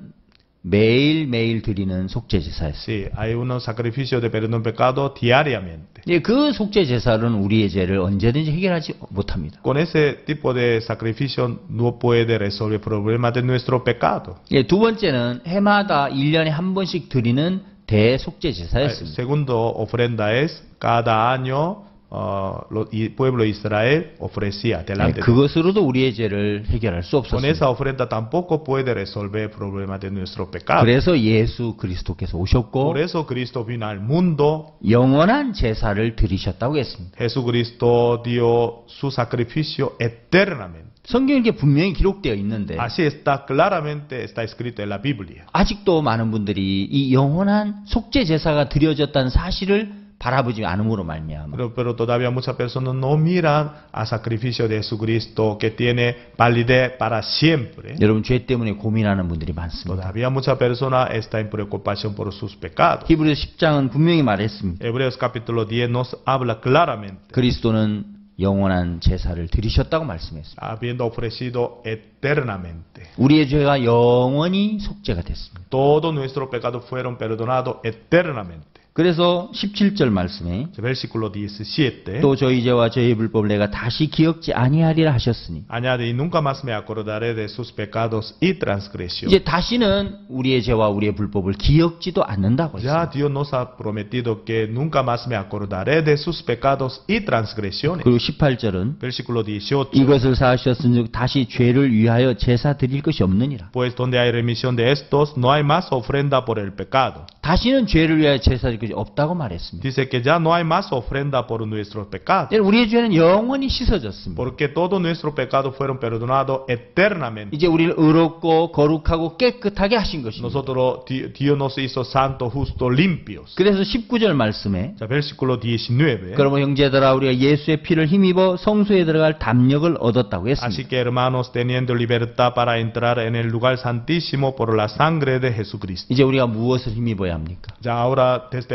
매일매일 드리는 속죄 제사였어요. Sí, hay unos sacrificios de perdón de pecado diariamente. 예, 그 속죄 제사는 우리의 죄를 언제든지 해결하지 못합니다. Con ese tipo de sacrificio no puede resolver problemas de nuestro pecado. 예, 두 번째는 해마다 일 년에 한 번씩 드리는 대속죄 El 제사였습니다. segundo ofrenda es cada año uh, lo- y pueblo de Israel ofrecía 예, delante de 그것으로도 우리의 죄를 해결할 수 Con 없었습니다. esa ofrenda tampoco puede resolver problemas de nuestro pecado. 그래서 예수 그리스도께서 오셨고 Por eso Cristo vino al mundo. 영원한 제사를 드리셨다고 했습니다. Jesucristo dio su sacrificio eternamente. 성경에 이렇게 분명히 기록되어 있는데 Así está claramente, está escrito en la Biblia. 아직도 많은 분들이 이 영원한 속죄 제사가 드려졌다는 사실을 바라보지 않음으로 말미암아 Pero, pero todavía muchas personas no miran al sacrificio de Jesucristo que tiene validez para siempre. 여러분, 죄 때문에 고민하는 분들이 많습니다. Todavía muchas personas están en preocupación por sus pecados. 히브리서 십 장은 분명히 말했습니다. Hebreos capítulo diez nos habla claramente, 그리스도는 영원한 제사를 드리셨다고 말씀했습니다. habiendo ofrecido eternamente. 우리의 죄가 영원히 속죄가 됐습니다. Todos nuestros pecados fueron perdonados eternamente. 그래서 십칠 절 말씀에 Versículo diecisiete. 또 저희 죄와 저희 불법을 내가 다시 기억지 아니하리라 하셨으니 Añade, y nunca más me acordaré de sus pecados y transgresiones. 이제 다시는 우리의 죄와 우리의 불법을 기억지도 않는다고 Ya 했습니다. Dios nos ha prometido que nunca más me acordaré de sus pecados y transgresiones. 그리고 십팔 절은 Versículo dieciocho. 이것을 사하셨은즉 다시 죄를 위하여 제사 드릴 것이 없느니라. Pues donde hay remisión de estos, no hay más ofrenda por el pecado. 다시는 죄를 위하여 제사 드릴 것이 없다고 말했습니다. Dice que ya no hay más ofrenda por nuestros pecados. 우리의 죄는 영원히 씻어졌습니다. Porque todos nuestros pecados fueron perdonados eternamente. 이제 우리를 의롭고 거룩하고 깨끗하게 하신 것입니다. Nosotros, Di- Dios nos hizo santos, justos, limpios. 그래서 십구 절 말씀에 Ya, versículo diecinueve. 그러면 형제들아 우리가 예수의 피를 힘입어 성소에 들어갈 담력을 얻었다고 Así 했습니다. que hermanos, teniendo libertad para entrar en el lugar santísimo por la sangre de Jesucristo. 이제 우리가 무엇을 힘입어야 합니까? Ya ahora desde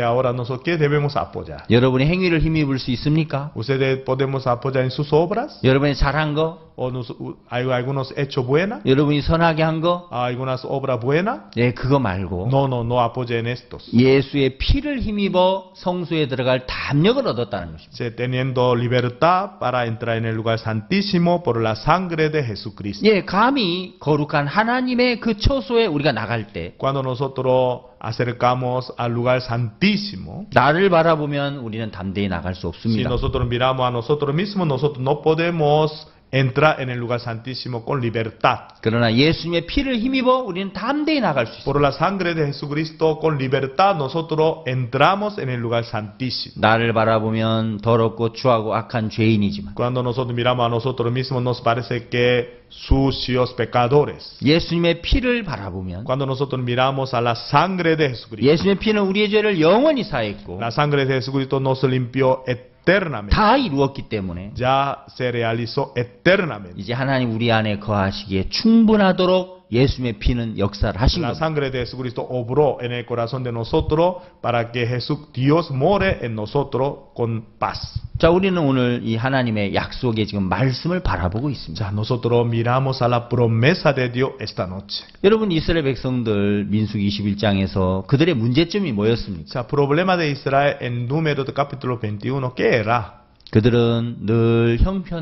Entonces ahora nosotros, ¿qué debemos apoyar? 여러분의 행위를 힘입을 수 있습니까? ¿Ustedes podemos apoyar en sus obras? 여러분이 잘한 거, ¿O nos- hay algunos hechos buenos? 여러분이 선하게 한 거, ¿Algunas obras buenas? 네, 그거 말고 No, no, no apoyen estos. 예수의 피를 힘입어 성소에 들어갈 담력을 얻었다는 것입니다. Sí, teniendo libertad para entrar en el lugar santísimo por la sangre de Jesucristo. 예, 감히 거룩한 하나님의 그 처소에 우리가 나갈 때 Cuando nosotros acercamos al lugar santísimo, 나를 바라보면 우리는 담대히 나갈 수 si 없습니다. nosotros miramos a nosotros mismos, nosotros no podemos entrar en el lugar santísimo con libertad. 그러나 예수님의 피를 힘입어 우리는 담대히 나갈 수 있습니다. Por la sangre de Jesucristo, con libertad, nosotros entramos en el lugar santísimo. 나를 바라보면 더럽고 추하고 악한 죄인이지만 Cuando nosotros miramos a nosotros mismos, nos parece que sucios pecadores. 예수님의 피를 바라보면 Cuando nosotros miramos a la sangre de Jesucristo, 예수님의 피는 우리의 죄를 영원히 사했고 la sangre de Jesucristo nos limpió eternamente. 다 이루었기 때문에 Ya se realizó eternamente. 이제 하나님 우리 안에 거하시기에 충분하도록 예수님의 피는 역사를 하신 La 겁니다. sangre de Jesucristo obró en el corazón de nosotros para que Jesús, Dios more en nosotros con paz. 자, 우리는 오늘 이 하나님의 약속의 지금 말씀을 바라보고 있습니다. Ya nosotros miramos a la promesa de Dios esta noche. 여러분, 이스라엘 백성들 민수기 이십일 장에서 그들의 문제점이 뭐였습니까? O sea, problema de Israel en número de capítulo veintiuno, ¿qué era? 그들은 늘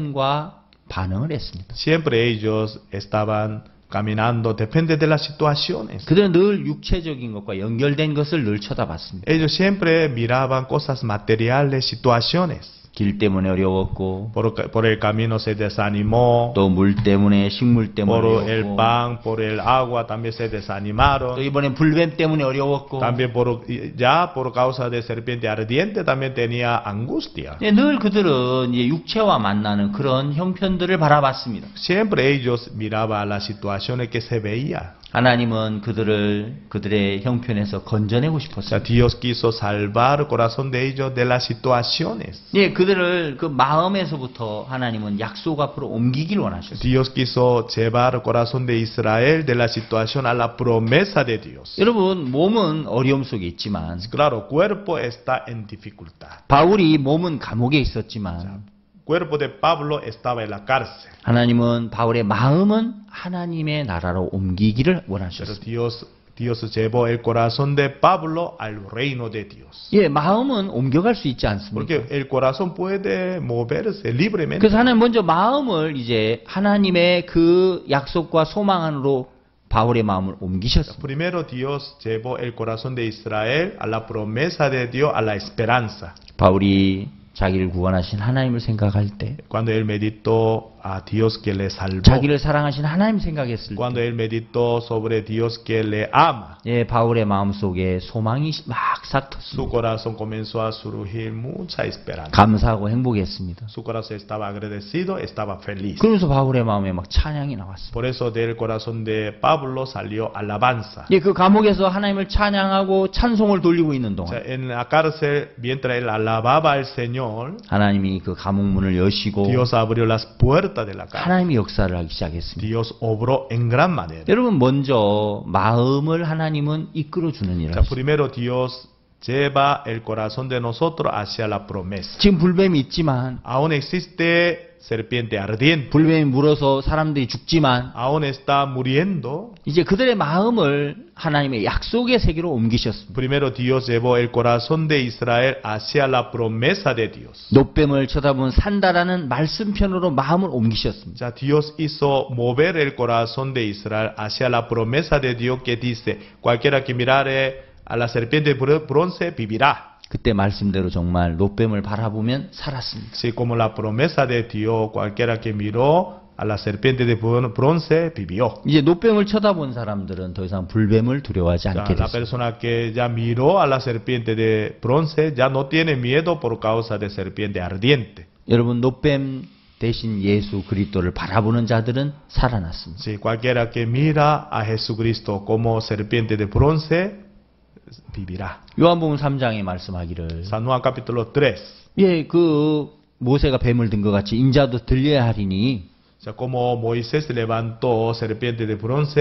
형편과 반응을 했습니다. Siempre ellos estaban caminando, depende de las situaciones. 그들은 늘 육체적인 것과 연결된 것을 늘 쳐다봤습니다. Ellos siempre miraban cosas materiales, situaciones. 길 때문에 어려웠고 Por, por el camino se desanimó, 또 물 때문에 식물 때문에 por el 어려웠고 pan, por el agua también se 또 desanimaron. 이번엔 불뱀 때문에 어려웠고 También por, ya por causa de serpiente ardiente también tenía angustia. 예, 늘 그들은 이제 육체와 만나는 그런 형편들을 바라봤습니다. Siempre ellos miraban las situaciones que se veían. 하나님은 그들을 그들의 형편에서 건져내고 O sea, 싶었습니다. Dios quiso salvar el corazón de ellos de las situaciones. 예, 그들을 그 마음에서부터 하나님은 약속 앞으로 옮기기를 원하셨어요. Dios quiso llevar el corazón de Israel de la situación a la promesa de Dios. 여러분, 몸은 어려움 속에 있지만 Claro, cuerpo está en dificultad. 바울이 몸은 감옥에 있었지만 Cuerpo de Pablo estaba en la cárcel. 하나님은 바울의 마음은 하나님의 나라로 옮기기를 Pero 원하셨습니다. Dios, Dios llevó el corazón de Pablo al reino de Dios. 예, 마음은 옮겨갈 수 있지 않습니까? Porque el corazón puede moverse libremente. 그래서 하나님 먼저 마음을 이제 하나님의 그 약속과 소망 안으로 바울의 마음을 옮기셨습니다. Primero Dios llevó el corazón de Israel a la promesa de Dios, a la esperanza. 바울이 자기를 구원하신 하나님을 생각할 때, Cuando él meditó a Dios que le salvó, 자기를 사랑하신 하나님 생각했을 때, cuando él meditó sobre Dios que le ama, 예, 바울의 마음 속에 소망이 막 싹텄습니다. su corazón comenzó a surgir mucha esperanza. 감사하고 행복했습니다. Su corazón estaba agradecido, estaba feliz. 그러면서 바울의 마음에 막 찬양이 나왔습니다. Por eso del corazón de Pablo salió alabanza. 예, 그 감옥에서 하나님을 찬양하고 찬송을 돌리고 있는 O sea, 동안 en la cárcel, mientras él alababa al Señor, 하나님이 그 감옥 문을 여시고 Dios abrió las puertas de la cárcel. 하나님이 역사를 하기 시작했습니다. Dios obró en gran manera. 여러분, 먼저 마음을 하나님은 이끌어 주는 O 일을 sea, 하십니다. primero Dios lleva el corazón de nosotros hacia la promesa. 지금 불뱀이 있지만, Aún existe serpiente ardiente. 불뱀이 물어서 사람들이 죽지만, Aún está muriendo. 이제 그들의 마음을 하나님의 약속의 세계로 옮기셨습니다. Primero Dios llevó el corazón de Israel hacia la promesa de Dios. 노뱀을 쳐다본 산다라는 말씀편으로 마음을 O 옮기셨습니다. sea, Dios hizo mover el corazón de Israel hacia la promesa de Dios que dice, cualquiera que mirare a la serpiente de bronce vivirá. 그때 말씀대로 정말 노뱀을 바라보면 살았습니다. Sí, como la promesa de Dios, cualquiera que miró a la serpiente de bronce vivió. 이제 노뱀을 쳐다본 사람들은 더 이상 불뱀을 두려워하지 O sea, 않게 la 됐습니다. persona que ya miró a la serpiente de bronce ya no tiene miedo por causa de serpiente ardiente. 여러분, 노뱀 대신 예수 그리스도를 바라보는 자들은 살아났습니다. Sí, cualquiera que mira a Jesucristo como serpiente de bronce vivirá. 요한복음 삼 장에 말씀하기를, San Juan capítulo tres. 예, 그 모세가 뱀을 든 것 같이 인자도 들려야 하리니 O sea, como Moisés levantó serpiente de bronce,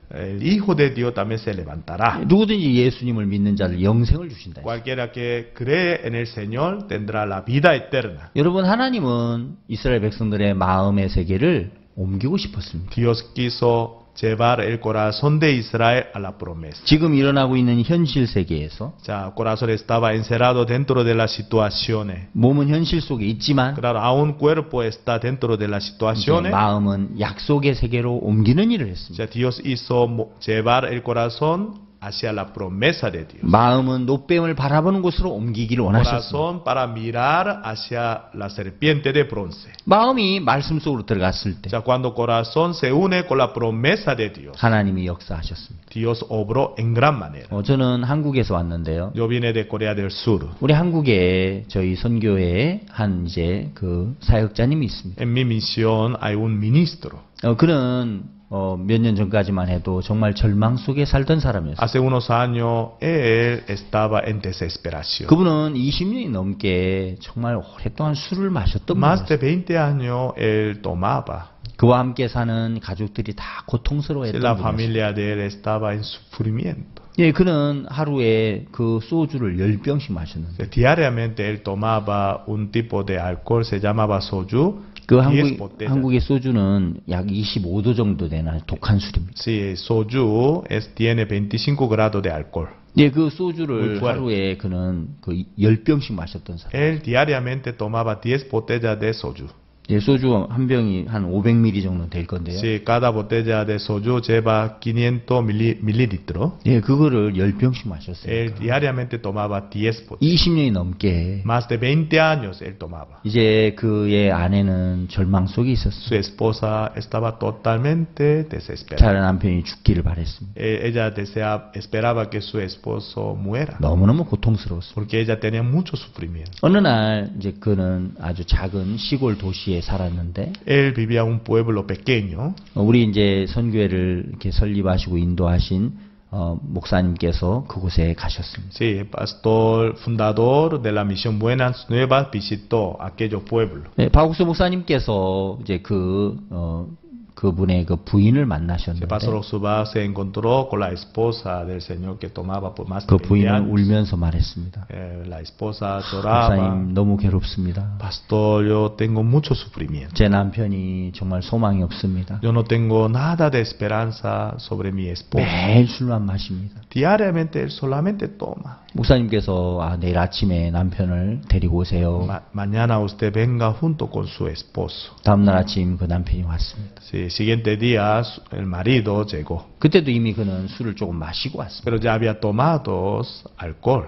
el Hijo de Dios también se levantará. 누구든지 예수님을 믿는 자를 영생을 주신다. Cualquiera que cree en el Señor tendrá la vida eterna. 여러분, 하나님은 이스라엘 백성들의 마음의 세계를 옮기고 싶었습니다. Dios quiso llevar el corazón de Israel a la promesa. 지금 일어나고 있는 현실 세계에서 Ya, el corazón estaba encerrado dentro de las situaciones. 몸은 현실 속에 있지만 Claro, aún cuerpo está dentro de las 이제 situaciones. 마음은 약속의 세계로 옮기는 일을 했습니다. Ya, Dios hizo mo- llevar el corazón hacia la promesa de Dios. 마음은 노뱀을 바라보는 곳으로 옮기기를 원하셨습니다. Corazón para mirar hacia la serpiente de bronce. 마음이 말씀 속으로 들어갔을 때 Ya, cuando corazón se une con la promesa de Dios, 하나님이 역사하셨습니다. Dios obró en gran manera. 어, 저는 한국에서 왔는데요. Yo vine de Corea del Sur. 우리 한국에 저희 선교회에 한 이제 그 사역자님이 있습니다. En mi misión hay un ministro. 어, 그는 어, 몇 년 전까지만 해도 정말 절망 속에 살던 사람이었어요. Hace unos años él estaba en desesperación. 그분은 이십 년이 넘게 정말 오랫동안 술을 마셨던 Más de 분이었어요. veinte años él tomaba. 그와 함께 사는 가족들이 다 La 고통스러워했던 분이었어요. familia de él estaba en sufrimiento. 예, 그는 하루에 그 소주를 열 병씩 마셨는데 Diariamente él tomaba un tipo de alcohol, se llamaba soju. 그 diez 한국, botellas. 한국의 소주는 약 이십오 도 정도 되는 독한 술입니다. Sí, soju es, tiene veinticinco grados de alcohol. 예, 그 소주를 Muy fuerte. 하루에 그는 그 열 병씩 마셨던 사람. Él diariamente tomaba diez botellas de soju. 예, 소주 한 병이 한 오백 밀리리터 정도 될 건데요. Sí, cada botella de soju lleva quinientos mili- mililitros. 예, 그거를 열 병씩 마셨어요. Él diariamente tomaba diez botellas. 이십 년이 넘게 Más de veinte años él tomaba. 이제 그의 아내는 절망 속에 있었어요. Su esposa estaba totalmente desesperada. 다른 남편이 죽기를 바랬습니다. Eh, Ella desea, esperaba que su esposo muera. 너무너무 고통스러웠어요. Porque ella tenía mucho sufrimiento. 어느 날 이제 그는 아주 작은 시골 도시에 살았는데 Él vivía en un pueblo pequeño. 어, 우리 이제 선교회를 이렇게 설립하시고 인도하신 어, 목사님께서 그곳에 가셨습니다. Sí, el pastor fundador de la misión Buenas Nuevas visitó aquellos pueblos. 네, 박욱수 목사님께서 이제 그 어, 그분의 그 부인을 El 만나셨는데 pastor Oxubá se encontró con la esposa del Señor que tomaba por más de 그 veinte 부인은 años. 울면서 말했습니다. Eh, la esposa lloraba. 목사님 너무 괴롭습니다. Pastor, yo tengo mucho sufrimiento. 제 남편이 정말 소망이 없습니다. Yo no tengo nada de esperanza sobre mi esposa. 매일 술만 마십니다. Diariamente él solamente toma. 목사님께서 아, 내일 아침에 남편을 데리고 오세요. Ma- mañana usted venga junto con su esposo. 다음날 아침 그 남편이 왔습니다. Sí, siguiente día su- el marido llegó. 그때도 이미 그는 술을 조금 마시고 왔습니다. Pero ya había tomado alcohol.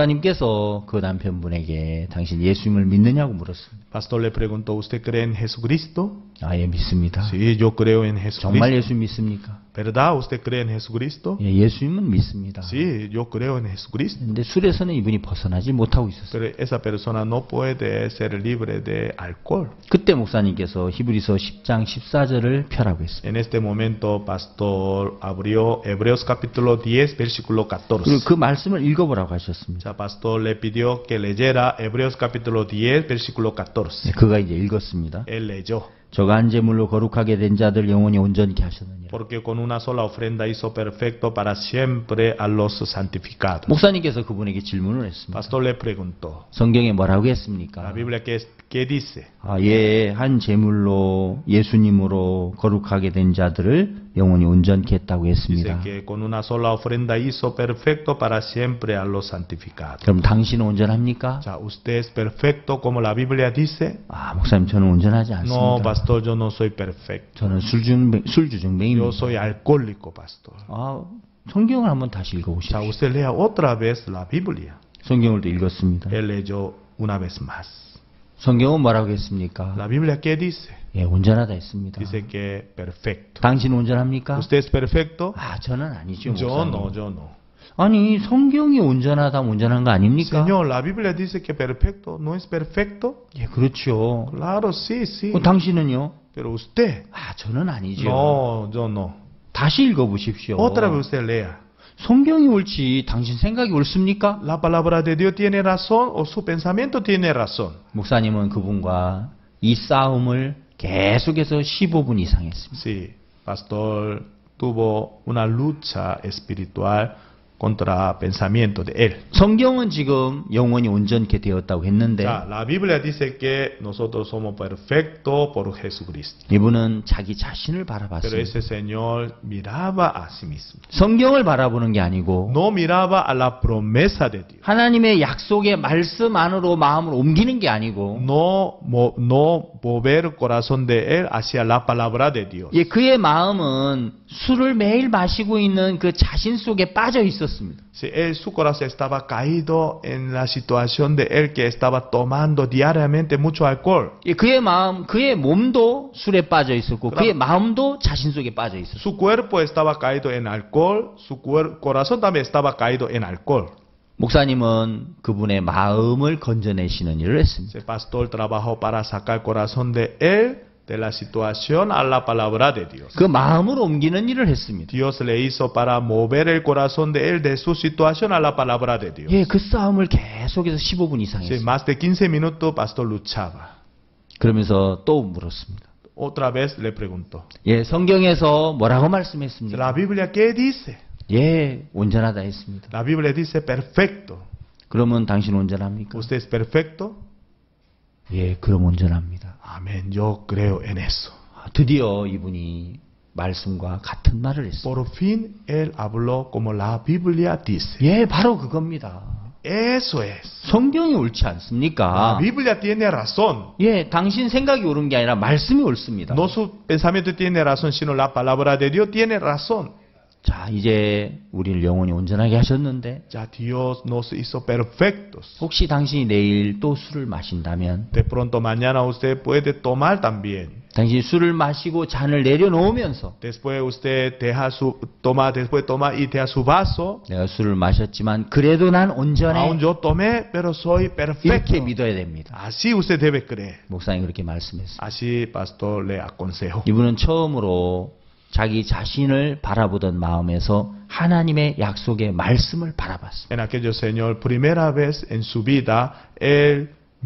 목사님께서 그 남편분에게 당신 예수님을 믿느냐고 물었습니다. Pastor le preguntó, ¿usted cree en Jesucristo? 아, 예, 믿습니다. Sí, yo creo en 정말 Jesucristo. 예수님 믿습니까? ¿Verdad? ¿Usted cree en Jesucristo? 예, 예수님은 믿습니다. Sí, yo creo en Jesucristo. 근데 술에서는 이분이 벗어나지 못하고 있었어요. Pero esa persona no puede ser libre de alcohol. 그때 목사님께서 히브리서 십 장 십사 절을 펴라고 했습니다. En este momento, pastor abrió Hebreos capítulo diez, versículo catorce. 그리고 그 말씀을 읽어보라고 하셨습니다. O sea, pastor le pidió que leyera Hebreos capítulo diez, versículo catorce. 네, 그가 이제 읽었습니다. Él leyó. 저가 한 제물로 거룩하게 된 자들 영원히 온전케 하셨느니라. Porque con una sola ofrenda hizo perfecto para siempre a los santificados. 목사님께서 그분에게 질문을 했습니다. Pastor le preguntó, 성경에 뭐라고 la 했습니까? Biblia qué, es- qué dice? 아, 예, 한 제물로 예수님으로 거룩하게 된 자들을 영원히 온전케 했다고 Dice 했습니다. que con una sola ofrenda hizo perfecto para siempre a los santificados. 그럼 당신은 온전합니까? O sea, ¿usted es perfecto como la Biblia dice? 아, 목사님 저는 온전하지 No, 않습니다. pastor, yo no soy perfecto. 저는 술주증, Yo 술주증뱅입니다. soy alcohólico, pastor. 아, 성경을 한번 다시 O sea, 읽어보십시오. usted lea otra vez la Biblia. 성경을 또 읽었습니다. Él leyó una vez más. 성경은 뭐라고 했습니까? La Biblia qué dice? 예, 온전하다 했습니다. Dice que perfecto. 당신 온전합니까? ¿Usted es perfecto? 아, 저는 아니죠. Yo 목사님. no, yo no. 아니, 성경이 온전하다, 온전한 거 아닙니까? Señor, la Biblia dice que perfecto no es perfecto. 예, 그렇죠. Claro, sí, sí. 어, 당신은요? Pero usted, 아, 저는 아니죠. no, yo no. 다시 읽어보십시오. Otra vez usted lea. 성경이 옳지 당신 생각이 옳습니까? ¿La palabra de Dios tiene razón o su pensamiento tiene razón? 목사님은 그분과 이 싸움을 계속해서 십오 분 이상 했습니다. Sí, pastor tuvo una lucha espiritual contra pensamiento de él. 성경은 지금 영혼이 온전케 되었다고 했는데 Ya, la Biblia dice que nosotros somos perfectos por Jesucristo. 이분은 자기 자신을 Pero 바라봤습니다. ese Señor miraba a sí mismo. 성경을 바라보는 게 아니고 No miraba a la promesa de Dios. 하나님의 약속의 말씀 안으로 마음을 옮기는 게 아니고 No, mo- no mover el corazón de él hacia la palabra de Dios. 예, 그의 마음은 술을 매일 마시고 있는 그 자신 속에 빠져 있었습니다. Si él, su corazón estaba caído en la situación de él que estaba tomando diariamente mucho alcohol. 예, 그의 마음, 그의 몸도 술에 빠져 있었고 그럼- 그의 마음도 자신 속에 빠져 있었어요. Su cuerpo estaba caído en alcohol, su cuer- corazón también estaba caído en alcohol. 목사님은 그분의 마음을 건져내시는 일을 했습니다. Ese pastor trabajó para sacar el corazón de él de la situación a la palabra de Dios. 그 마음을 옮기는 일을 했습니다. Dios le hizo para mover el corazón de él de su situación a la palabra de Dios. 예, 그 싸움을 계속해서 십오 분 이상 Sí, 했어요. más de quince minutos pastor luchaba. 그러면서 또 물었습니다. Otra vez le preguntó. 예, 성경에서 뭐라고 말씀했습니까? La Biblia, ¿qué dice? 예, 온전하다 했습니다. La Biblia dice perfecto. 그러면 당신 온전합니까? ¿Usted es perfecto? 예, 그럼 온전합니다. Amén, yo creo en eso. 아, 드디어 이분이 말씀과 같은 말을 했어요. Por fin él habló como la Biblia dice. 예, 바로 그겁니다. Eso es. 성경이 옳지 La 않습니까? Biblia tiene razón. 예, 당신 생각이 옳은 게 아니라 말씀이 옳습니다. No su pensamiento tiene razón, sino la palabra de Dios tiene razón. 자, 이제 우리를 영원히 온전하게 하셨는데 Ya Dios nos hizo perfectos. 혹시 당신이 내일 또 술을 마신다면 De pronto mañana usted puede tomar también. 당신이 술을 마시고 잔을 내려놓으면서 Después usted deja su toma, después toma y deja su vaso. 내가 술을 마셨지만 그래도 난 온전해 Aún yo tomé, pero soy perfecto. 이렇게 믿어야 됩니다. Así usted debe creer. 목사님 그렇게 말씀했어요. Así pastor le aconsejo. 이분은 처음으로 자기 자신을 바라보던 마음에서 하나님의 약속의 말씀을 바라봤습니다. En aquello Señor, primera vez en su vida, él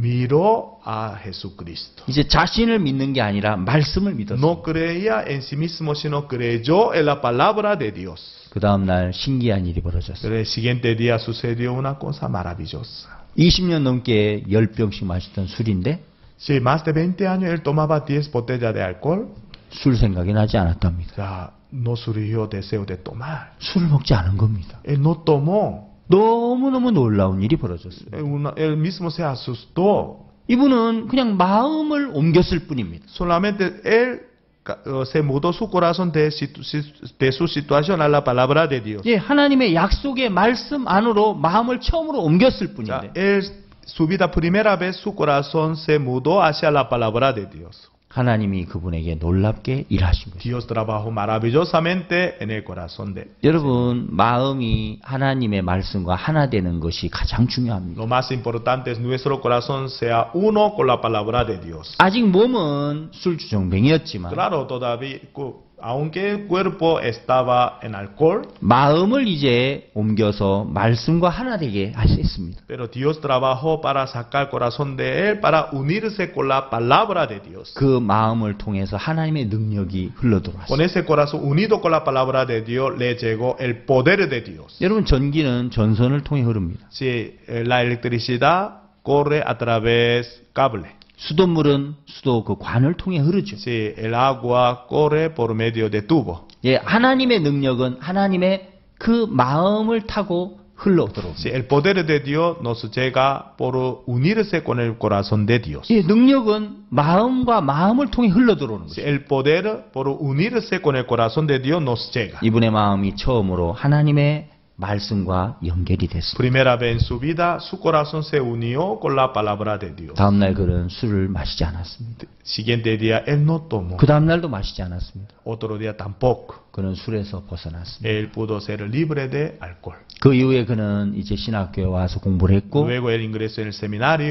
miró a Jesucristo. 이제 자신을 믿는 게 아니라 말씀을 믿었어요. No creía en sí mismo, sino creyó en la palabra de Dios. 그 다음날 신기한 일이 벌어졌어요. Pero el siguiente día sucedió una cosa maravillosa. 이십 년 넘게 열 병씩 마셨던 술인데 Si más de veinte años él tomaba diez botellas de alcohol, 술 생각이 나지 않았답니다. ya no surgió deseo de tomar. 술을 먹지 않은 겁니다. Él no tomó. 너무너무 놀라운 일이 벌어졌어요. Él, una- él mismo se asustó. 이분은 그냥 마음을 옮겼을 뿐입니다. Solamente él ca- eh, se mudó su corazón de, situ- si- de su situación a la palabra de Dios. 예, 하나님의 약속의 말씀 안으로 마음을 처음으로 옮겼을 Ya, 뿐인데 él, su vida primera vez, su corazón se mudó hacia la palabra de Dios. 하나님이 그분에게 놀랍게 일하신 것입니다. Dios trabajó maravillosamente en el corazón de él. 여러분, 마음이 하나님의 말씀과 하나 되는 것이 가장 중요합니다. Lo más importante es nuestro corazón sea uno con la palabra de Dios. 아직 몸은 술주정뱅이였지만 Claro, todavía, cu- aunque el cuerpo estaba en alcohol, 마음을 이제 옮겨서 말씀과 하나 되게 하셨습니다. pero Dios trabajó para sacar el corazón de él, para unirse con la palabra de Dios. 그 마음을 통해서 하나님의 능력이 Con 흘러들어왔습니다. ese corazón unido con la palabra de Dios, le llegó el poder de Dios. 여러분, 전기는 전선을 통해 흐릅니다. Si eh, la electricidad corre a través cable. 수돗물은 수도 그 관을 통해 흐르죠. Si el agua corre por medio de tubo. 예, 하나님의 능력은 하나님의 그 마음을 타고 흘러 들어옵니다. Si el poder de Dios nos llega por unirse con el corazón de Dios. 예, 능력은 마음과 마음을 통해 흘러 들어오는 Si 거죠. el poder por unirse con el corazón de Dios nos llega. 이분의 마음이 처음으로 하나님의 말씀과 연결이 됐습니다. Primera vez en su vida, su corazón se unió con la palabra de Dios. 다음날 그는 술을 마시지 않았습니다. Siguiente día, él no tomó. 그 다음날도 마시지 않았습니다. Otro día tampoco. 그는 술에서 벗어났습니다. Él pudo ser libre de alcohol. 그 이후에 그는 이제 신학교에 와서 공부를 했고 Luego él ingresó en el seminario.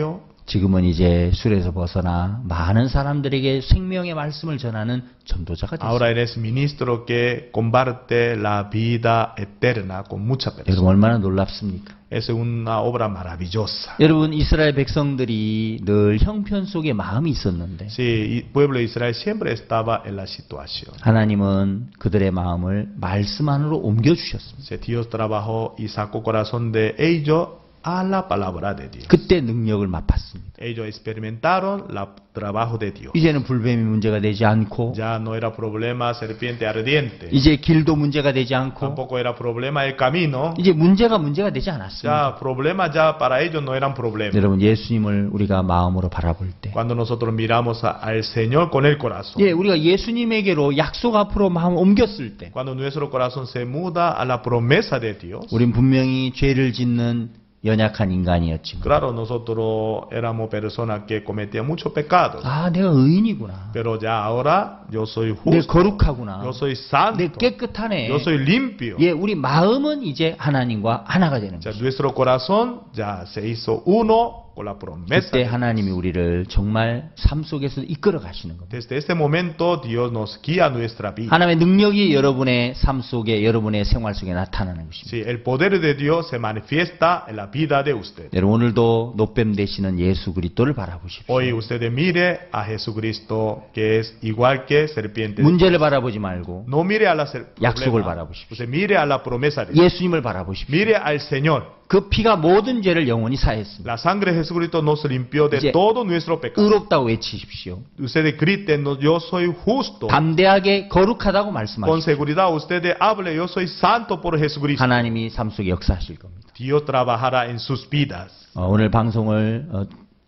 지금은 이제 술에서 벗어나 많은 사람들에게 생명의 말씀을 전하는 전도자가 Ahora 됐습니다. eres ministro que comparte la vida eterna con muchas 여러분 personas. 얼마나 놀랍습니까? Es una obra maravillosa. 여러분 이스라엘 백성들이 늘 형편 속에 마음이 있었는데 Sí, el pueblo de Israel siempre estaba en la situación. 하나님은 그들의 마음을 말씀 안으로 옮겨주셨습니다. Sí, Dios trabajó y sacó corazón de ellos a la palabra de Dios. 그때 능력을 맛봤습니다. Ellos experimentaron el trabajo de Dios. 이제는 불뱀이 문제가 되지 않고 Ya no era problema serpiente ardiente. 이제 길도 문제가 되지 않고 Tampoco era problema el camino. 이제 문제가 문제가 되지 않았습니다. Ya problema ya para ellos no eran problemas. 여러분 예수님을 우리가 마음으로 바라볼 때 Cuando nosotros miramos a- al Señor con el corazón. 예, 우리가 예수님에게로 약속 앞으로 마음 옮겼을 때 Cuando nuestro corazón se muda a la promesa de Dios. 우린 분명히 죄를 짓는 연약한 인간이었지만 Claro, nosotros éramos personas que cometían muchos pecados. 아 내가 의인이구나. Pero ya ahora yo soy 내 justo. 거룩하구나. Yo soy 내 santo. 깨끗하네. Yo soy limpio. 예, 우리 마음은 이제 하나님과 하나가 되는 Ya 거죠. nuestro corazón ya se hizo uno con la promesa. 그때 하나님이 우리를 정말 삶 속에서 이끌어 가시는 겁니다. Desde este momento Dios nos guía nuestra vida. 하나님의 능력이 여러분의 삶 속에 여러분의 생활 속에 나타나는 것입니다. Sí, el poder de Dios se manifiesta en la vida de usted. 여러분 오늘도 노뱀 되시는 예수 그리스도를 바라보십시오. Hoy usted mire a Jesucristo que es igual que serpiente. 문제를 바라보지 말고 No mire a la ser- 약속을 problema. 바라보십시오. Usted mire a la promesa de Dios. 예수님을 바라보십시오. Mire al Señor. 그 피가 모든 죄를 영원히 사했습니다. La sangre de Jesucristo nos limpió de 이제 todo nuestro pecado. 의롭다고 외치십시오. Ustedes griten, "No, yo soy justo". 담대하게 거룩하다고 Con 말씀하십시오. seguridad ustedes hablen, yo soy santo por Jesucristo. 하나님이 삶 속에 역사하실 겁니다. Dios trabajará en sus vidas. 어, 오늘 방송을 어,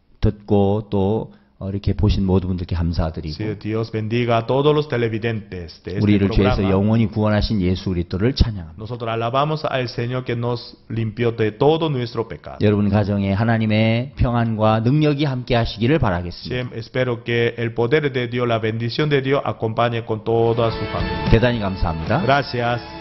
듣고 또 어, 이렇게 보신 모든 분들께 감사드리고 Si Dios bendiga a todos los televidentes de este 우리를 죄에서 programa. 영원히 구원하신 예수 그리스도를 찬양합니다. Nosotros alabamos al Señor que nos limpió de todo nuestro pecado. 여러분 가정에 하나님의 평안과 능력이 함께 하시기를 바라겠습니다. Siempre espero que el poder de Dios, la bendición de Dios acompañe con toda su familia. 대단히 감사합니다. Gracias.